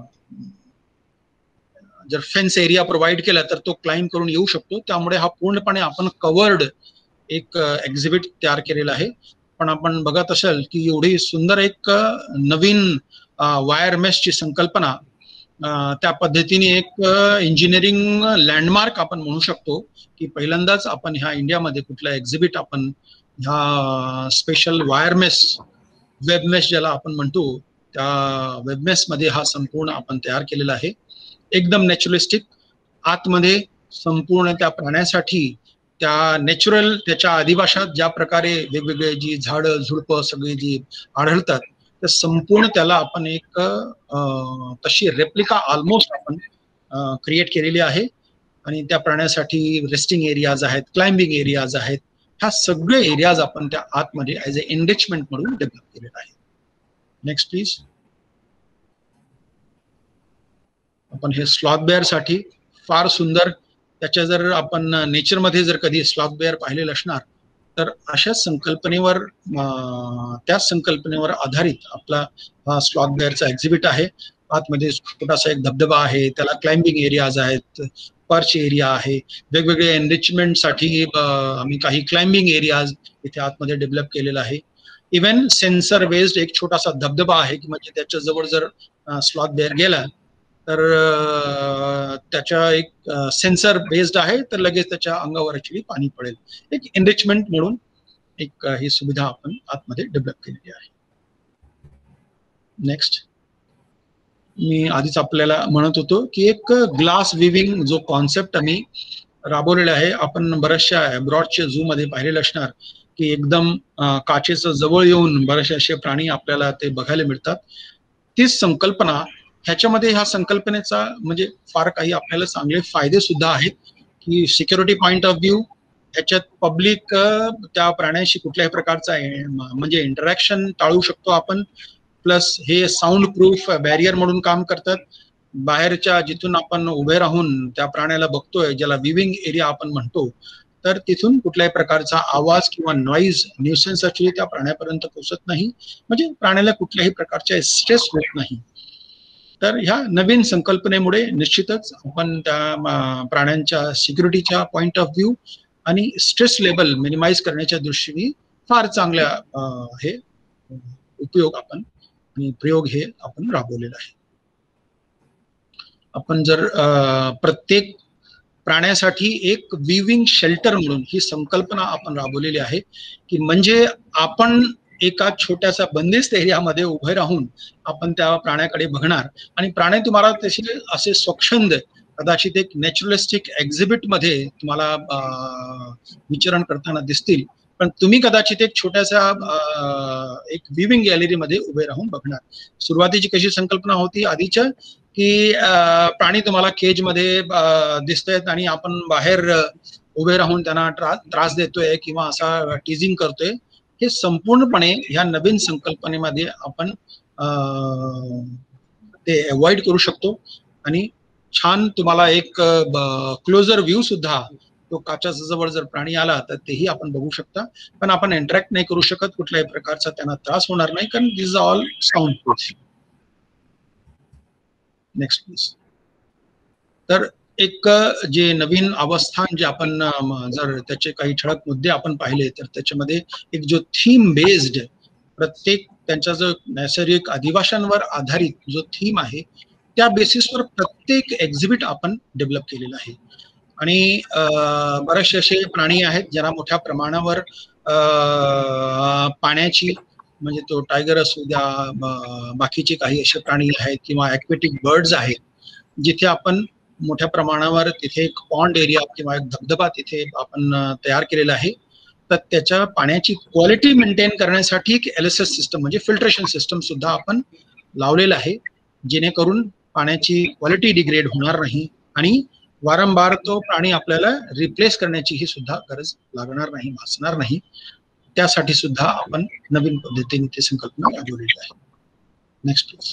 जर फेन्स एरिया प्रोव्हाइड केला तर तो क्लाइम्ब करून येऊ शकतो. त्यामुळे हा पूर्णपणे आपण कवर्ड एक एक्झिबिट तयार केलेला आहे. पण आपण बघत असाल की एवढी सुंदर एक नवीन वायर मेशची संकल्पना त्या पद्धतीने एक इंजिनिअरिंग लँडमार्क आपण म्हणू शकतो की पहिल्यांदाच आपण ह्या इंडियामध्ये कुठला एक्झिबिट आपण ह्या special wire mesh web mesh ज्याला आपण म्हणतो त्या वेब मेश मध्ये हा संपूर्ण आपण तयार केलेला आहे. एकदम नॅचरलिस्टिक आतमध्ये संपूर्ण त्या प्राण्यासाठी त्या नॅचरल त्याच्या आदिवासात ज्या प्रकारे वेगवेगळे जी झाडं झुडपं सगळी जी आढळतात तर संपूर्ण त्याला आपण एक तशी रेप्लिका ऑलमोस्ट आपण क्रिएट केलेली आहे. आणि त्या प्राण्यासाठी रेस्टिंग एरियाज आहेत, क्लाइम्बिंग एरियाज आहेत, ह्या सगळे एरियाज आपण त्या आतमध्ये ऍज अ एनरिचमेंट म्हणून डेव्हलप केलेला आहे. Next please. आपण हे स्लॉथ बेअर साठी फार सुंदर त्याच्या जर आपण नेचरमध्ये जर कधी स्लॉथ बेअर पाहिलेलं असणार तर अशाच संकल्पनेवर त्याच संकल्पनेवर आधारित आपला हा स्लॉथ बेअरचा एक्झिबिट आहे. आतमध्ये छोटासा एक धबधबा आहे, त्याला क्लाइम्बिंग एरियाज आहेत, पर्च एरिया आहे, वेगवेगळे एनरिचमेंटसाठी आम्ही काही क्लाइम्बिंग एरियाज इथे आतमध्ये डेव्हलप केलेला आहे. इव्हन सेन्सर बेस्ड एक छोटासा धबधबा आहे की म्हणजे त्याच्या जवळ जर स्लॉथ बेअर गेला तर त्याच्या एक सेन्सर बेस्ड आहे तर लगेच त्याच्या अंगावर ऍक्च्युली पाणी पडेल. एक एनरिचमेंट म्हणून एक ही सुविधा आपण आतमध्ये डेव्हलप केलेली आहे. नेक्स्ट. मी आधीच आपल्याला म्हणत होतो की एक ग्लास विविंग जो कॉन्सेप्ट आम्ही राबवलेला आहे, आपण बऱ्याचशा अब्रॉडच्या झू मध्ये पाहिलेलं असणार की एकदम काचेचं जवळ येऊन बरेचसे असे प्राणी आपल्याला ते बघायला मिळतात. तीच संकल्पना ह्याच्यामध्ये, ह्या संकल्पनेचा म्हणजे फार काही आपल्याला चांगले फायदे सुद्धा आहेत की सिक्युरिटी पॉइंट ऑफ व्ह्यू ह्याच्यात पब्लिक त्या प्राण्यांशी कुठल्याही प्रकारचा म्हणजे इंटरॅक्शन टाळू शकतो आपण. प्लस हे साऊंड प्रूफ बॅरियर म्हणून काम करतात. बाहेरच्या जिथून आपण उभे राहून त्या प्राण्याला बघतोय, ज्याला विविंग एरिया आपण म्हणतो, तर तिथून कुठल्याही प्रकारचा आवाज किंवा नॉईज न्यूसेन्स ऍक्च्युली त्या प्राण्यापर्यंत पोहोचत नाही, म्हणजे प्राण्याला कुठल्याही प्रकारचा स्ट्रेस होत नाही. तर ह्या नवीन संकल्पनेमुळे निश्चितच आपण त्या प्राण्यांच्या सिक्युरिटीच्या पॉइंट ऑफ व्ह्यू आणि स्ट्रेस लेवल मिनिमाइज करण्याच्या दृष्टीने फार चांगल्या हे उपयोग आपण आणि प्रयोग हे आपण राबवलेला आहे. आपण जर प्रत्येक प्राण्यासाठी एक विविंग शेल्टर म्हणून ही संकल्पना आपण राबवलेली आहे की म्हणजे आपण एका छोट्याशा बंदिस्त एरियामध्ये उभे राहून आपण त्या प्राण्याकडे बघणार आणि प्राणी तुम्हाला तसे असे स्वच्छंद कदाचित एक नॅचरलिस्टिक एक्झिबिट मध्ये तुम्हाला विचरण करताना दिसतील, पण तुम्ही कदाचित एक छोट्याशा एक विविंग गॅलरीमध्ये उभे राहून बघणार. सुरुवातीची कशी संकल्पना होती आधीच्या की प्राणी तुम्हाला केज मध्ये दिसतायत आणि आपण बाहेर उभे राहून त्यांना त्रास देतोय किंवा असा टीजिंग करतोय, हे संपूर्णपणे ह्या नवीन संकल्पनेमध्ये आपण ते अवॉइड करू शकतो आणि छान तुम्हाला एक क्लोजर व्ह्यू सुद्धा, तो काचाच्या जवळ जर प्राणी आला तर तेही आपण बघू शकता, पण आपण इंटरॅक्ट नाही करू शकत, कुठल्याही प्रकारचा त्यांना त्रास होणार नाही, कारण this all sound proof. Next please. तर एक जे नवीन अवस्थान जे आपण जर त्याचे काही ठळक मुद्दे आपण पाहिले तर त्याच्यामध्ये एक जो थीम बेस्ड प्रत्येक त्यांचा जो नैसर्गिक अधिवासांवर आधारित जो थीम आहे त्या बेसिसवर प्रत्येक एक्झिबिट आपण डेव्हलप केलेला आहे. आणि बरेचसे असे प्राणी आहेत ज्यांना मोठ्या प्रमाणावर पाण्याची, म्हणजे तो टायगर असू द्या, बाकीचे काही असे प्राणी आहेत किंवा ॲक्वेटिक बर्ड्स आहेत, जिथे आपण मोठ्या प्रमाणावर तिथे एक पॉन्ड एरिया किंवा एक धबधबा तिथे आपण तयार केलेला आहे. तर त्याच्या पाण्याची क्वालिटी मेंटेन करण्यासाठी एक LSS सिस्टम म्हणजे फिल्ट्रेशन सिस्टम सुद्धा आपण लावलेलं आहे, जेणेकरून पाण्याची क्वालिटी डिग्रेड होणार नाही आणि वारंवार तो प्राणी आपल्याला रिप्लेस करण्याची ही सुद्धा गरज लागणार नाही, भासणार नाही. त्यासाठी सुद्धा आपण नवीन पद्धतीने ते संकल्पना राबवलेली आहे. Next please.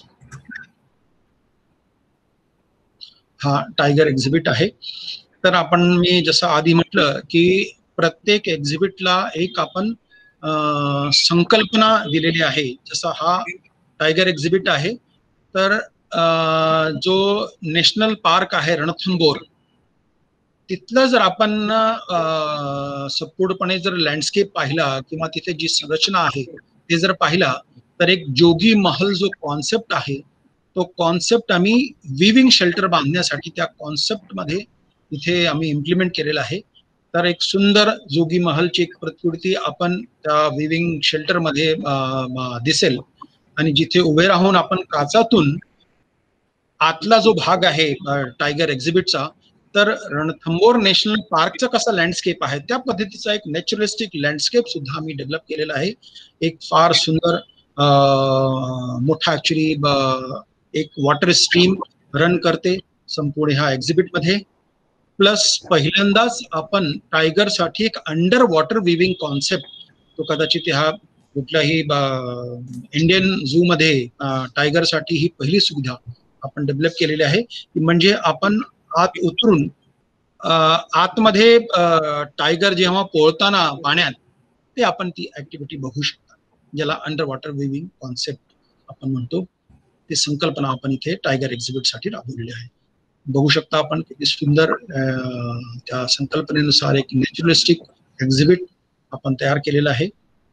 हा टायगर एक्झिबिट आहे. तर आपण, मी जसं आधी म्हटलं की प्रत्येक एक्झिबिटला एक आपण संकल्पना दिलेली आहे. जसा हा टायगर एक्झिबिट आहे, तर जो नॅशनल पार्क आहे रणथंबोर, तिथलं जर आपण संपूर्णपणे जर लँडस्केप पाहिला किंवा तिथे जी संरचना आहे ते जर पाहिला, तर एक जोगी महल जो कॉन्सेप्ट आहे, तो कॉन्सेप्ट आम्ही विविंग शेल्टर बांधण्यासाठी त्या कॉन्सेप्ट मध्ये इथे आम्ही इम्प्लिमेंट केलेला आहे. तर एक सुंदर जोगी महलची एक प्रतिकृती आपण त्या विविंग शेल्टर मध्ये दिसेल आणि जिथे उभे राहून आपण काचातून आतला जो भाग आहे टायगर एक्झिबिटचा, तर रणथंबोर नॅशनल पार्कचा कसा लँडस्केप आहे त्या पद्धतीचा एक नॅचरलिस्टिक लँडस्केप सुद्धा आम्ही डेव्हलप केलेला आहे. एक फार सुंदर मोठा ऍक्च्युली एक वॉटर स्ट्रीम रन करते संपूर्ण ह्या एक्झिबिट मध्ये. प्लस पहिल्यांदाच आपण टायगर साठी एक अंडर वॉटर विविंग कॉन्सेप्ट, तो कदाचित ह्या कुठल्याही इंडियन झू मध्ये टायगर साठी ही पहिली सुविधा आपण डेव्हलप केलेली आहे, म्हणजे आपण आत उतरून आतमध्ये टायगर जेव्हा पोळताना पाण्यात, ते आपण ती ऍक्टिव्हिटी बघू शकता, ज्याला अंडर वॉटर विविंग कॉन्सेप्ट आपण म्हणतो. ती संकल्पना आपण इथे टायगर एक्झिबिट साठी राबवलेली आहे. बघू शकता आपण किती सुंदर त्या संकल्पनेनुसार एक नॅचरलिस्टिक एक्झिबिट आपण तयार केलेला आहे.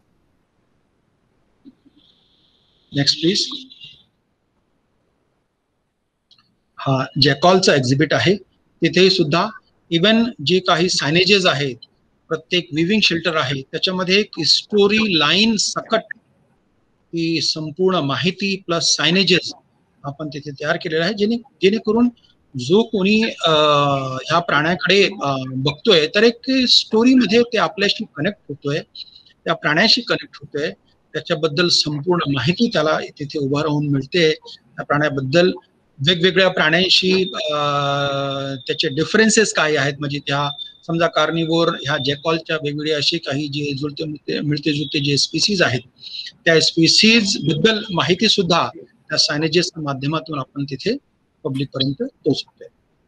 Next please. हा जॅकॉलचा एक्झिबिट आहे. तिथे सुद्धा इवन जे काही सायनेजेस आहेत, प्रत्येक विविंग शेल्टर आहे त्याच्यामध्ये एक स्टोरी लाईन सकट ही संपूर्ण माहिती प्लस सायनेजेस आपण तिथे तयार केलेला आहे, जेणेकरून जो कोणी ह्या प्राण्याकडे बघतोय तर एक स्टोरीमध्ये ते आपल्याशी कनेक्ट होतोय, त्या प्राण्याशी कनेक्ट होतोय, त्याच्याबद्दल संपूर्ण माहिती त्याला तिथे उभा राहून मिळते. त्या प्राण्याबद्दल वेगवेगळ्या प्राण्यांशी त्याचे डिफरन्सेस काय आहेत, म्हणजे त्या समजा कार्निवोर ह्या जॅकॉलच्या वेगवेगळे असे काही जे मिळते जुळते जे स्पीसीज आहेत, त्या स्पीसीज बद्दल माहिती सुद्धा त्या सायनेजेसच्या माध्यमातून आपण तिथे पब्लिक पर्यंत पोहोचतोय.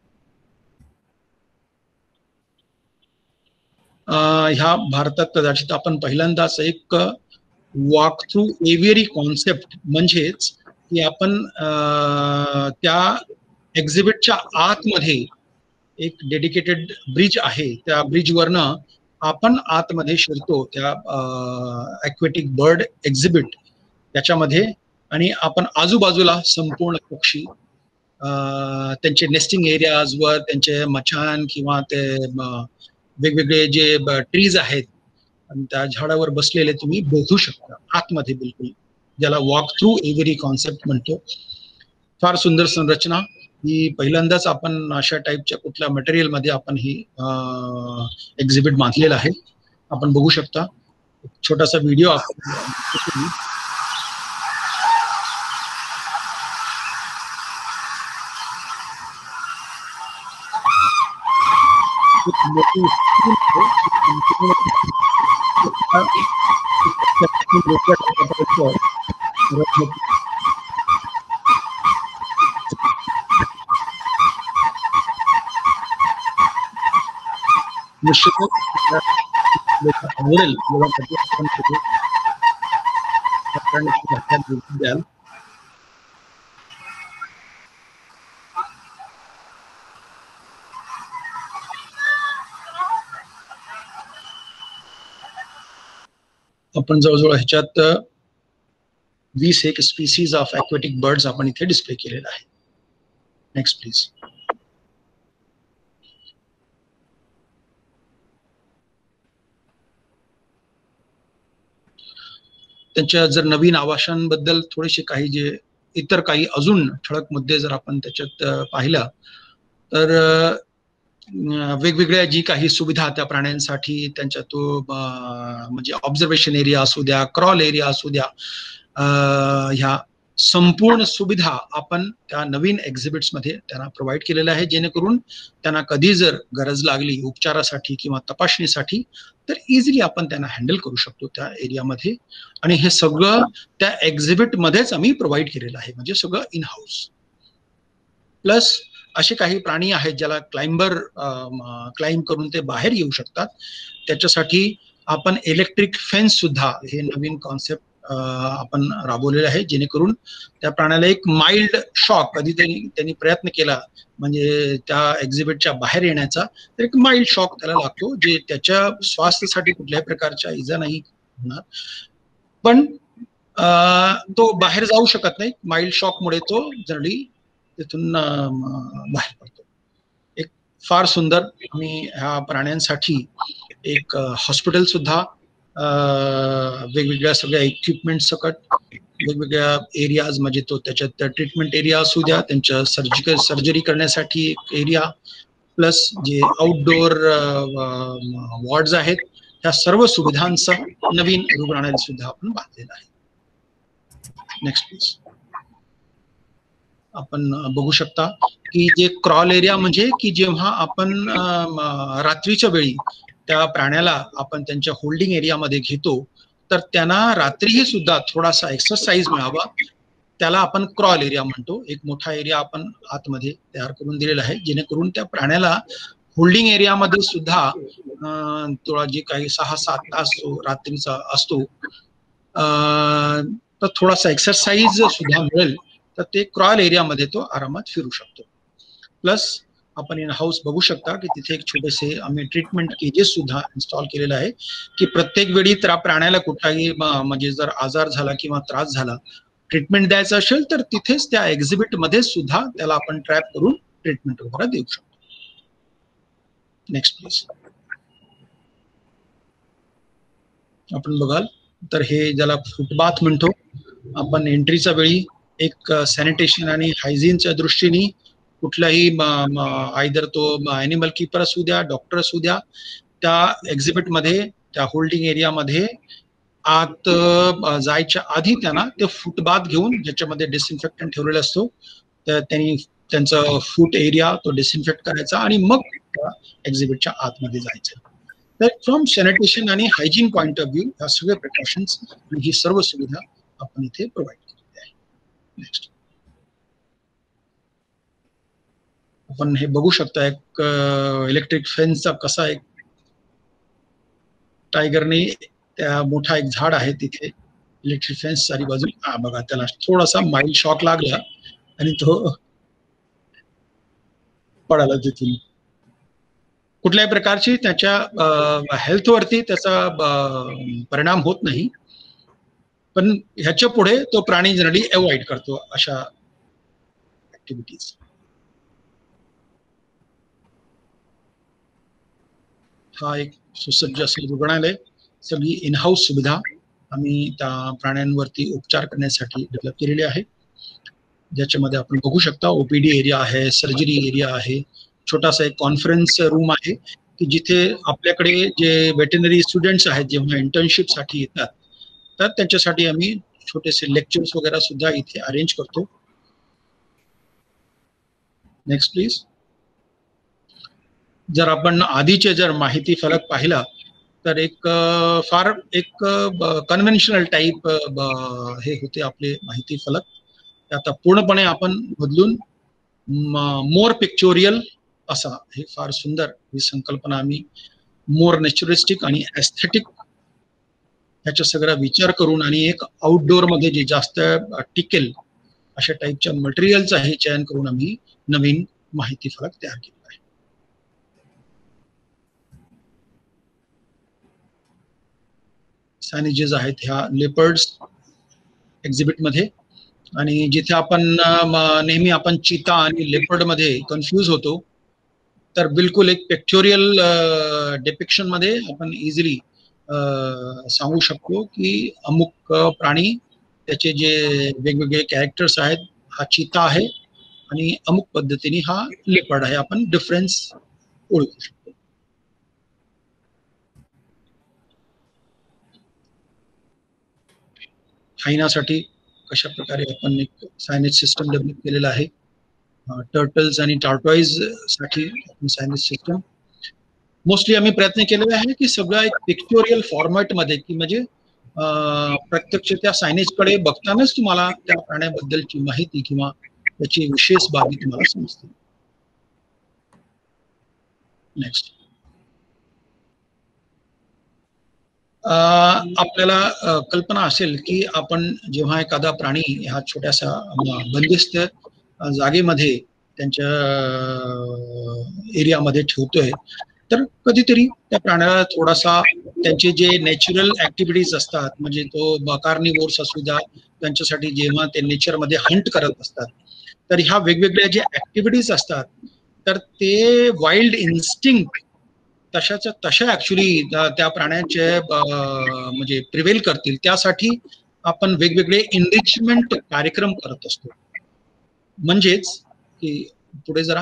ह्या भारतात कदाचित आपण पहिल्यांदाच एक वॉक थ्रू एव्हियरी कॉन्सेप्ट, म्हणजेच की आपण त्या एक्झिबिटच्या आतमध्ये एक डेडिकेटेड ब्रिज आहे, त्या ब्रिजवरनं आपण आतमध्ये शिरतो त्या ॲक्वेटिक बर्ड एक्झिबिट त्याच्यामध्ये, आणि आपण आजूबाजूला संपूर्ण पक्षी त्यांचे नेस्टिंग एरियाजवर त्यांचे मचान किंवा ते वेगवेगळे जे ट्रीज आहेत आणि त्या झाडावर बसलेले तुम्ही बघू शकता आतमध्ये बिलकुल, ज्याला वॉक थ्रू एव्हियरी कॉन्सेप्ट म्हणतो. फार सुंदर संरचना ही पहिल्यांदाच आपण अशा टाईपच्या कुठल्या मटेरियल मध्ये आपण ही एक्झिबिट बांधलेला आहे. आपण बघू शकता छोटासा व्हिडिओ आपण निश्चितच आवडेल द्याल. आपण जवळजवळ ह्याच्यात 20 स्पीसीज ऑफ ॲक्वेटिक बर्ड्स आपण इथे डिस्प्ले केलेला आहे. Next please. त्यांच्या जर नवीन आवासांबद्दल थोडेसे काही जे इतर काही अजून ठळक मुद्दे जर आपण त्याच्यात पाहिला तर वेगवेगळ्या जी काही सुविधा त्या प्राण्यांसाठी त्यांच्या तो म्हणजे ऑब्झर्वेशन एरिया असू द्या, क्रॉल एरिया असू द्या, ह्या संपूर्ण सुविधा आपण त्या नवीन एक्झिबिट्स मध्ये त्यांना प्रोव्हाइड केलेल्या आहे, जेणेकरून त्यांना कधी जर गरज लागली उपचारासाठी किंवा तपासणीसाठी तर इझिली आपण त्यांना हँडल करू शकतो त्या एरियामध्ये. आणि हे सगळं त्या एक्झिबिट मध्येच आम्ही प्रोव्हाइड केलेलं आहे, म्हणजे सगळं इन हाऊस. प्लस असे काही प्राणी आहेत ज्याला क्लाइंब करून ते बाहेर येऊ शकतात, त्याच्यासाठी आपण इलेक्ट्रिक फेन्स सुद्धा हे नवीन कॉन्सेप्ट आपण राबवलेलं आहे, जेणेकरून त्या प्राण्याला एक माइल्ड शॉक, कधी त्यांनी प्रयत्न केला म्हणजे त्या एक्झिबिटच्या बाहेर येण्याचा, तर एक माइल्ड शॉक त्याला लागतो, जे त्याच्या स्वास्थ्यासाठी कुठल्याही प्रकारच्या इजा नाही होणार, पण तो बाहेर जाऊ शकत नाही. माइल्ड शॉकमुळे तो जनरली तिथून बाहेर पडतो. एक फार सुंदर आम्ही ह्या प्राण्यांसाठी एक हॉस्पिटल सुद्धा वेगवेगळ्या सगळ्या इक्विपमेंट सकट वेगवेगळ्या एरियाज, म्हणजे तो त्याच्यात ट्रीटमेंट एरिया असू द्या, त्यांच्या सर्जरी करण्यासाठी एक एरिया, प्लस जे आउटडोअर वॉर्ड्स आहेत, त्या सर्व सुविधांचा नवीन रुग्णालय सुद्धा आपण बांधलेला आहे. Next please. आपण बघू शकता की जे क्रॉल एरिया म्हणजे की जेव्हा आपण रात्रीच्या वेळी त्या प्राण्याला आपण त्यांच्या होल्डिंग एरियामध्ये घेतो तर त्यांना रात्रीही सुद्धा थोडासा एक्सरसाइज मिळावा, त्याला आपण क्रॉल एरिया म्हणतो. एक मोठा एरिया आपण आतमध्ये तयार करून दिलेला आहे, जेणेकरून त्या प्राण्याला होल्डिंग एरियामध्ये सुद्धा थोडा जे काही 6-7 तास रात्रीचा असतो तर थोडासा एक्सरसाइज सुद्धा मिळेल, तर ते क्रॉल एरियामध्ये तो आरामात फिरू शकतो. प्लस आपण इन हाऊस बघू शकता की तिथे एक छोटेसे आम्ही ट्रीटमेंट केजेस सुद्धा इन्स्टॉल केलेलं आहे, की प्रत्येक वेळी त्या प्राण्याला कुठलाही म्हणजे जर आजार झाला किंवा त्रास झाला, ट्रीटमेंट द्यायचं असेल तर तिथेच त्या एक्झिबिट मध्ये सुद्धा त्याला आपण ट्रॅप करून ट्रीटमेंट वगैरे देऊ शकतो. Next please. आपण बघाल तर हे ज्याला फुटपाथ म्हणतो, आपण एंट्रीच्या वेळी एक सॅनिटेशन आणि हायजीनच्या दृष्टीने कुठलाही आयदर तो ॲनिमल कीपर असू द्या, डॉक्टर असू द्या, त्या एक्झिबिटमध्ये, त्या होल्डिंग एरियामध्ये आत जायच्या आधी त्यांना ते फुटबाथ घेऊन, ज्याच्यामध्ये डिसइन्फेक्टंट ठेवलेला असतो, तर त्यांनी त्यांचा फूट एरिया तो डिसइन्फेक्ट करायचा आणि मग एक्झिबिटच्या आतमध्ये जायचं. तर फ्रॉम सॅनिटेशन आणि हायजीन पॉइंट ऑफ व्ह्यू ह्या सगळे प्रिकॉशन्स आणि ही सर्व सुविधा आपण इथे प्रोव्हाइड केलेली आहे. नेक्स्ट आपण हे बघू शकता, एक इलेक्ट्रिक फेन्सचा कसा एक टायगरने, त्या मोठा एक झाड आहे तिथे इलेक्ट्रिक फेन्स सारी बाजू, हा बघा त्याला थोडासा माइल्ड शॉक लागला आणि तो पडाला तिथून. कुठल्याही प्रकारची त्याच्या हेल्थवरती त्याचा परिणाम होत नाही, पण ह्याच्या पुढे तो प्राणी जनरली अवॉइड करतो अशा ऍक्टिव्हिटीज. हा एक सुसज्ज असं रुग्णालय, सगळी इन हाऊस सुविधा आम्ही त्या प्राण्यांवरती उपचार करण्यासाठी डेव्हलप केलेली आहे, ज्याच्यामध्ये आपण बघू शकता ओपीडी एरिया आहे, सर्जरी एरिया आहे, छोटासा एक कॉन्फरन्स रूम आहे की जिथे आपल्याकडे जे वेटरनरी स्टुडंट्स आहेत जेव्हा इंटर्नशिपसाठी येतात तर त्यांच्यासाठी आम्ही छोटेसे लेक्चर्स वगैरे सुद्धा इथे अरेंज करतो. Next please. जर आपण आधीचे जर माहिती फलक पाहिला तर एक फार एक कन्व्हेन्शनल टाईप हे होते आपले माहिती फलक. आता पूर्णपणे आपण बदलून मोर पिक्चोरियल असा, हे फार सुंदर ही संकल्पना आम्ही मोर नॅचरलिस्टिक आणि एस्थेटिक ह्याचा सगळा विचार करून आणि एक आउटडोअर मध्ये जे जास्त टिकेल अशा टाईपच्या मटेरियलचा हे चयन करून आम्ही नवीन माहिती फलक तयार केला आहे. सायनेजेस आहेत ह्या लेपर्ड्स एक्झिबिट मध्ये, आणि जिथे आपण नेहमी आपण चीता आणि लेपर्ड मध्ये कन्फ्यूज होतो, तर बिलकुल एक पिक्चोरियल डिपिक्शन मध्ये आपण इझिली सांगू शकतो की अमुक प्राणी त्याचे जे वेगवेगळे कॅरेक्टर्स आहेत, हा चीता आहे आणि अमुक पद्धतीने हा लेपर्ड आहे, आपण डिफरन्स ओळखू शकतो. हायनासाठी कशा प्रकारे आपण एक सायनेज सिस्टम डेव्हलप केलेला आहे, टर्टल्स आणि टार्टॉइज साठी सायनेज सिस्टम मोस्टली आम्ही प्रयत्न केलेला आहे की सगळं एक पिक्चोरियल फॉर्मॅट मध्ये, की म्हणजे प्रत्यक्ष त्या सायनेजकडे बघतानाच तुम्हाला त्या प्राण्याबद्दलची माहिती किंवा त्याची विशेष बाबी तुम्हाला समजतील. नेक्स्ट. आपल्याला कल्पना असेल की आपण जेव्हा एखादा प्राणी ह्या छोट्याशा बंदिस्त जागेमध्ये त्यांच्या एरियामध्ये ठेवतोय, तर कधीतरी त्या प्राण्याला थोडासा त्यांचे जे नॅचरल ऍक्टिव्हिटीज असतात, म्हणजे तो कार्निवोर्स असू द्या, त्यांच्यासाठी जेव्हा ते नेचरमध्ये हंट करत असतात, तर ह्या वेगवेगळ्या जे ऍक्टिव्हिटीज असतात तर ते वाईल्ड इन्स्टिंक्ट तशाच्या तशा ऍक्च्युली त्या प्राण्यांचे म्हणजे प्रिव्हेल करतील त्यासाठी आपण वेगवेगळे एनरिचमेंट कार्यक्रम करत असतो. म्हणजेच की पुढे जरा,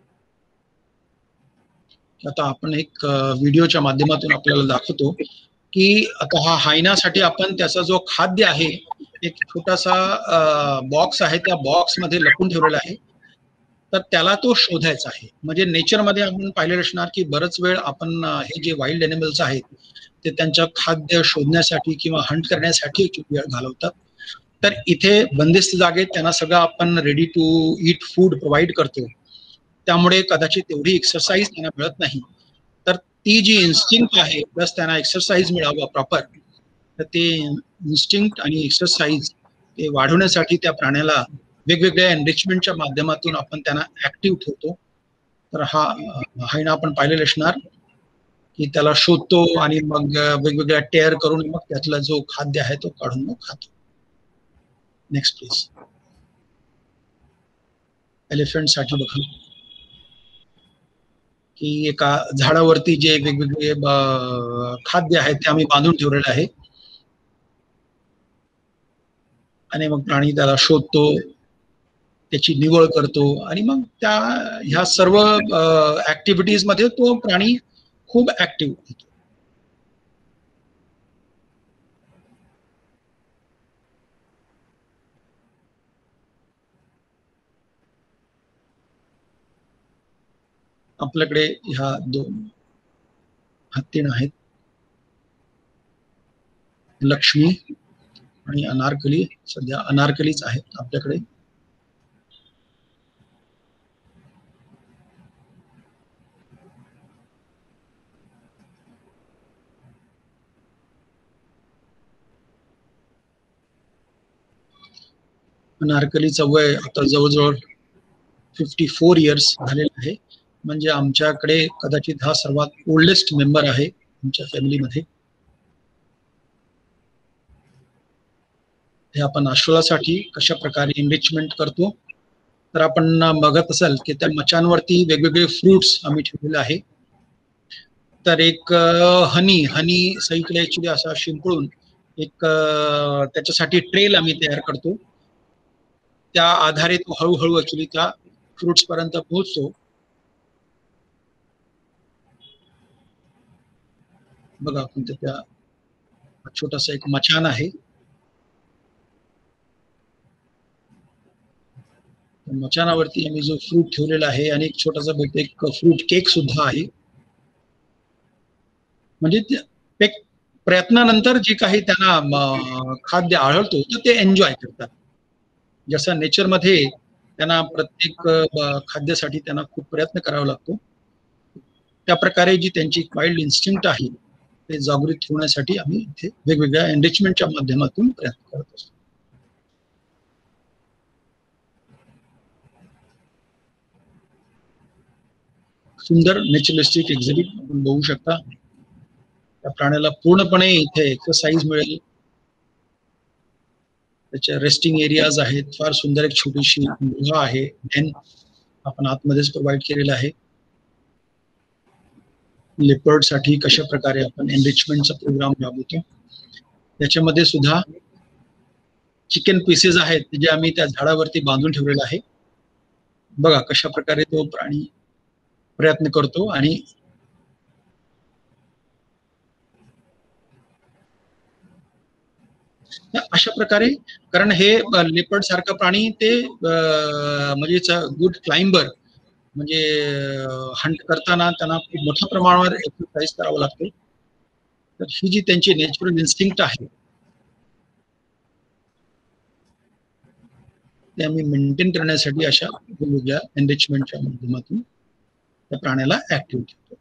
आता आपण एक व्हिडिओच्या माध्यमातून आपल्याला दाखवतो की आता हा हायनासाठी आपण त्याचा जो खाद्य आहे, एक छोटासा बॉक्स आहे, त्या बॉक्स मध्ये लपून ठेवलेला आहे, तर त्याला तो शोधायचा आहे. म्हणजे नेचरमध्ये आपण पाहिलेलं असणार की बरंच वेळ आपण हे जे वाईल्ड एनिमल्स आहेत ते त्यांच्या खाद्य शोधण्यासाठी किंवा हंट करण्यासाठी वेळ घालवतात, तर इथे बंदिस्त जागेत त्यांना सगळं आपण ready to eat food provide करतो, त्यामुळे कदाचित तेवढी एक्सरसाइज त्यांना मिळत नाही, तर ती जी इन्स्टिंक्ट आहे प्लस त्यांना एक्सरसाइज मिळावं प्रॉपर, तर ते इन्स्टिंक्ट आणि एक्सरसाइज ते वाढवण्यासाठी त्या प्राण्याला वेगवेगळ्या एनरिचमेंटच्या माध्यमातून आपण त्यांना ऍक्टिव्ह ठेवतो. तर हा हायना आपण पाहिलेलं असणार की त्याला शोधतो आणि मग वेगवेगळ्या टेअर करून मग त्यातला जो खाद्य आहे तो काढून मग खातो. Next please. एलिफंट साठी बघा की एका झाडावरती जे वेगवेगळे खाद्य आहेत ते आम्ही बांधून ठेवलेले आहे. आणि मग प्राणी त्याला शोधतो, त्याची निवड करतो आणि मग ह्या सर्व ऍक्टिव्हिटीज मध्ये तो प्राणी खूप ऍक्टिव्ह होतो. आपल्याकडे ह्या दोन हत्तीण आहेत, लक्ष्मी आणि अनारकली. सध्या अनारकलीच आहेत आपल्याकडे. अनारकलीचं वय आता जवळजवळ 54 इयर्स झालेलं आहे. म्हणजे आमच्याकडे कदाचित हा सर्वात ओल्डेस्ट मेंबर आहे आमच्या फॅमिलीमध्ये. हे आपण आश्वासाठी कशा प्रकारे एनरिचमेंट करतो, तर आपण बघत असाल की त्या मचांवरती वेगवेगळे फ्रुट्स आम्ही ठेवलेले आहे. तर एक हनी हनी सईकडे ऍक्च्युली असा शिंपळून एक त्याच्यासाठी ट्रेल आम्ही तयार करतो. त्या आधारे तो हळूहळू ऍक्च्युली त्या फ्रुट्स पर्यंत पोहोचतो. बघा आपण त्या छोटासा एक मचान आहे. मचानावरती आम्ही जो फ्रूट ठेवलेला आहे आणि एक छोटासा बहुतेक फ्रूट केक सुद्धा आहे. म्हणजे प्रयत्नानंतर जे काही त्यांना खाद्य आढळतो तर ते एन्जॉय करतात. जसं नेचरमध्ये त्यांना प्रत्येक खाद्यासाठी त्यांना खूप प्रयत्न करावा लागतो, त्या प्रकारे जी त्यांची वाईल्ड इन्स्टिंक्ट आहे ते जागृत ठेवण्यासाठी आम्ही इथे वेगवेगळ्या एनरिचमेंटच्या माध्यमातून प्रयत्न करत असतो. सुंदर नॅचरलिस्टिक एक्झिबिट आपण बघू शकता. त्या प्राण्याला पूर्णपणे इथे एक्सरसाइज मिळेल. त्याच्या रेस्टिंग एरियाज आहेत. फार सुंदर एक छोटीशी गुहा आहे, डेन आपण आतमध्येच प्रोव्हाइड केलेला आहे. लेपर्ड साठी कशा प्रकारे आपण एनरिचमेंटचा प्रोग्राम राबवतो. त्याच्यामध्ये सुद्धा चिकन पीसेस आहेत जे आम्ही त्या झाडावरती बांधून ठेवलेला आहे. बघा कशा प्रकारे तो प्राणी प्रयत्न करतो आणि अशा प्रकारे, कारण हे लेपर्ड सारखं प्राणी ते म्हणजे गुड क्लाइंबर, म्हणजे हंट करताना त्यांना खूप मोठ्या प्रमाणावर एक्सरसाइज करावं लागते. तर ही जी त्यांची नॅचरल इन्स्टिंक्ट आहे ते आम्ही मेंटेन करण्यासाठी अशा वेगवेगळ्या एनरिचमेंटच्या माध्यमातून त्या प्राण्याला ऍक्टिव्ह ठेवतो.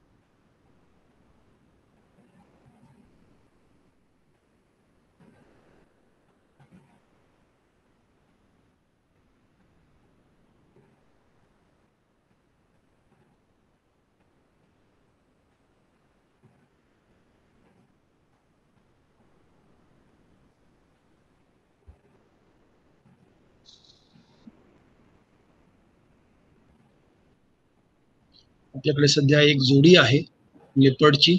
आपल्याकडे सध्या एक जोडी आहे लेपर्डची.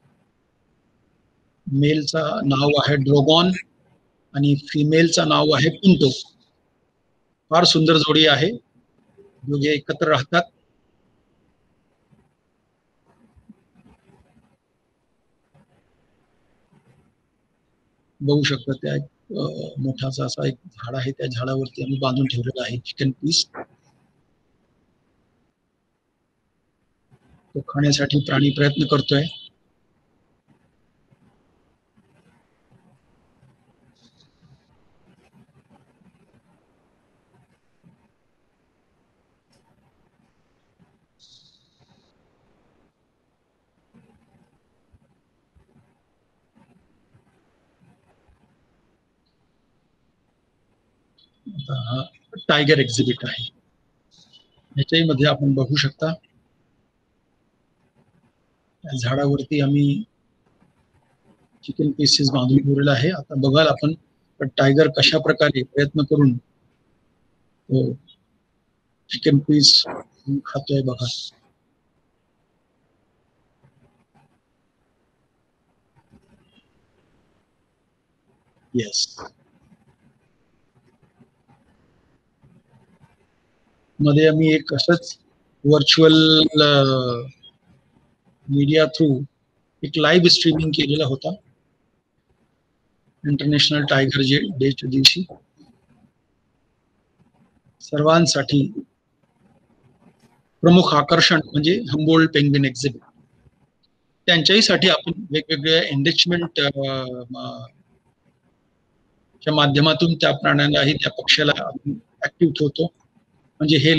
मेलचा नाव आहे ड्रोगॉन आणि फिमेलचं नाव आहे पिंटो. फार सुंदर जोडी आहे. दोघे एकत्र राहतात. बघू शकता त्या मोठासा असा एक झाड आहे, त्या झाडावरती आम्ही बांधून ठेवलेला आहे चिकन पीस. तो खाण्यासाठी प्राणी प्रयत्न करतोय. हा टायगर एक्झिबिट आहे. ह्याच्याही मध्ये आपण बघू शकता झाडावरती आम्ही चिकन पीसेस बांधून ठेवलेला आहे. आता बघाल आपण टायगर कशा प्रकारे प्रयत्न करून तो चिकन पीस खातोय बघा. येस. मध्ये आम्ही एक असंच व्हर्च्युअल मीडिया थ्रू एक लाईव्ह स्ट्रीमिंग केलेला होता इंटरनॅशनल टायगर डेच्या दिवशी. सर्वांसाठी प्रमुख आकर्षण म्हणजे हम्बोल्ट पेंग्विन एक्झिबिट. त्यांच्याहीसाठी आपण वेगवेगळ्या एनरिचमेंट च्या माध्यमातून त्या प्राण्यांनाही त्या पक्षाला ऍक्टिव्ह ठेवतो. म्हणजे हे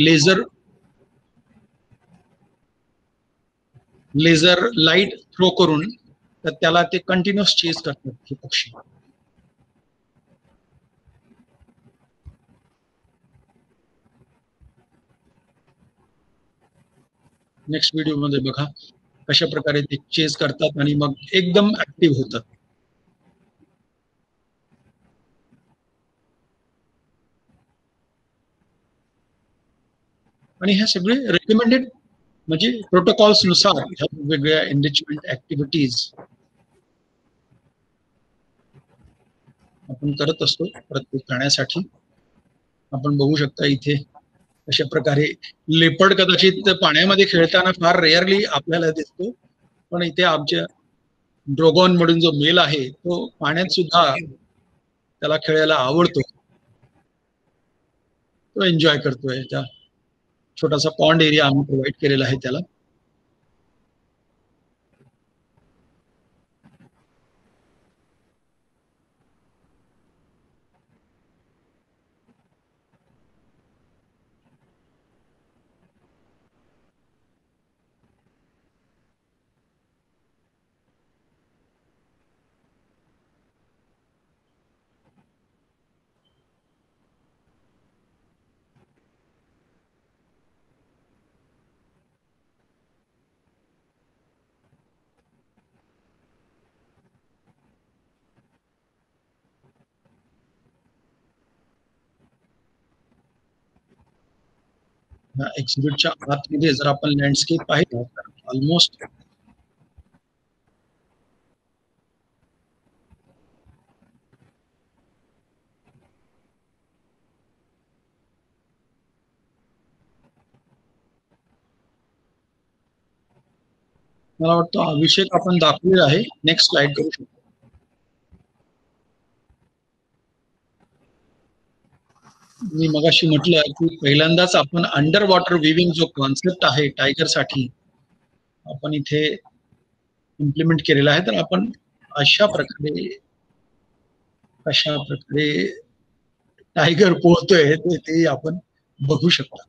लेझर लाईट थ्रो करून तर त्याला ते कंटिन्युअस चेस करतात हे पक्षी. नेक्स्ट व्हिडिओ मध्ये बघा कशा प्रकारे ते चेस करतात आणि मग एकदम ऍक्टिव्ह होतात. आणि ह्या सगळे रेकमेंडेड म्हणजे प्रोटोकॉल्स नुसार ह्या वेगवेगळ्या एनरिचमेंट ऍक्टिव्हिटीज आपण करत असतो प्रत्येक प्राण्यासाठी. आपण बघू शकता इथे अशा प्रकारे लेपर्ड कदाचित पाण्यामध्ये खेळताना फार रेअरली आपल्याला दिसतो, पण इथे आमच्या ड्रॅगन म्हणून जो मेल आहे तो पाण्यात सुद्धा त्याला खेळायला आवडतो, तो एन्जॉय करतोय. त्या छोटासा पॉन्ड एरिया आम्ही प्रोव्हाइड केलेला आहे त्याला. एक्झिबिटच्या आतमध्ये जर आपण लँडस्केप पाहिलं तर ऑलमोस्ट मला वाटतं अभिषेक आपण दाखवलेला आहे. नेक्स्ट स्लाइड करू शकतो. मी मगाशी म्हटलं की पहिल्यांदाच आपण अंडर वॉटर विविंग जो कॉन्सेप्ट आहे टायगर साठी आपण इथे इम्प्लिमेंट केलेला आहे. तर आपण अशा प्रकारे टायगर पोहतोय ते आपण बघू शकता.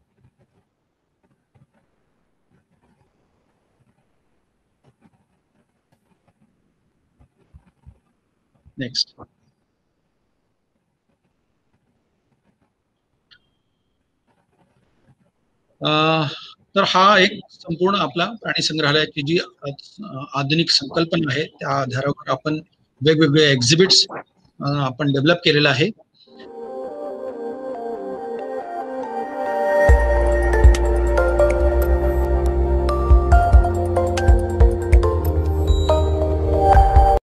नेक्स्ट. तर हा एक संपूर्ण आपला प्राणी संग्रहालयाची जी आधुनिक संकल्पना आहे त्या आधारावर आपण वेगवेगळे एक्झिबिट्स आपण डेव्हलप केलेला आहे.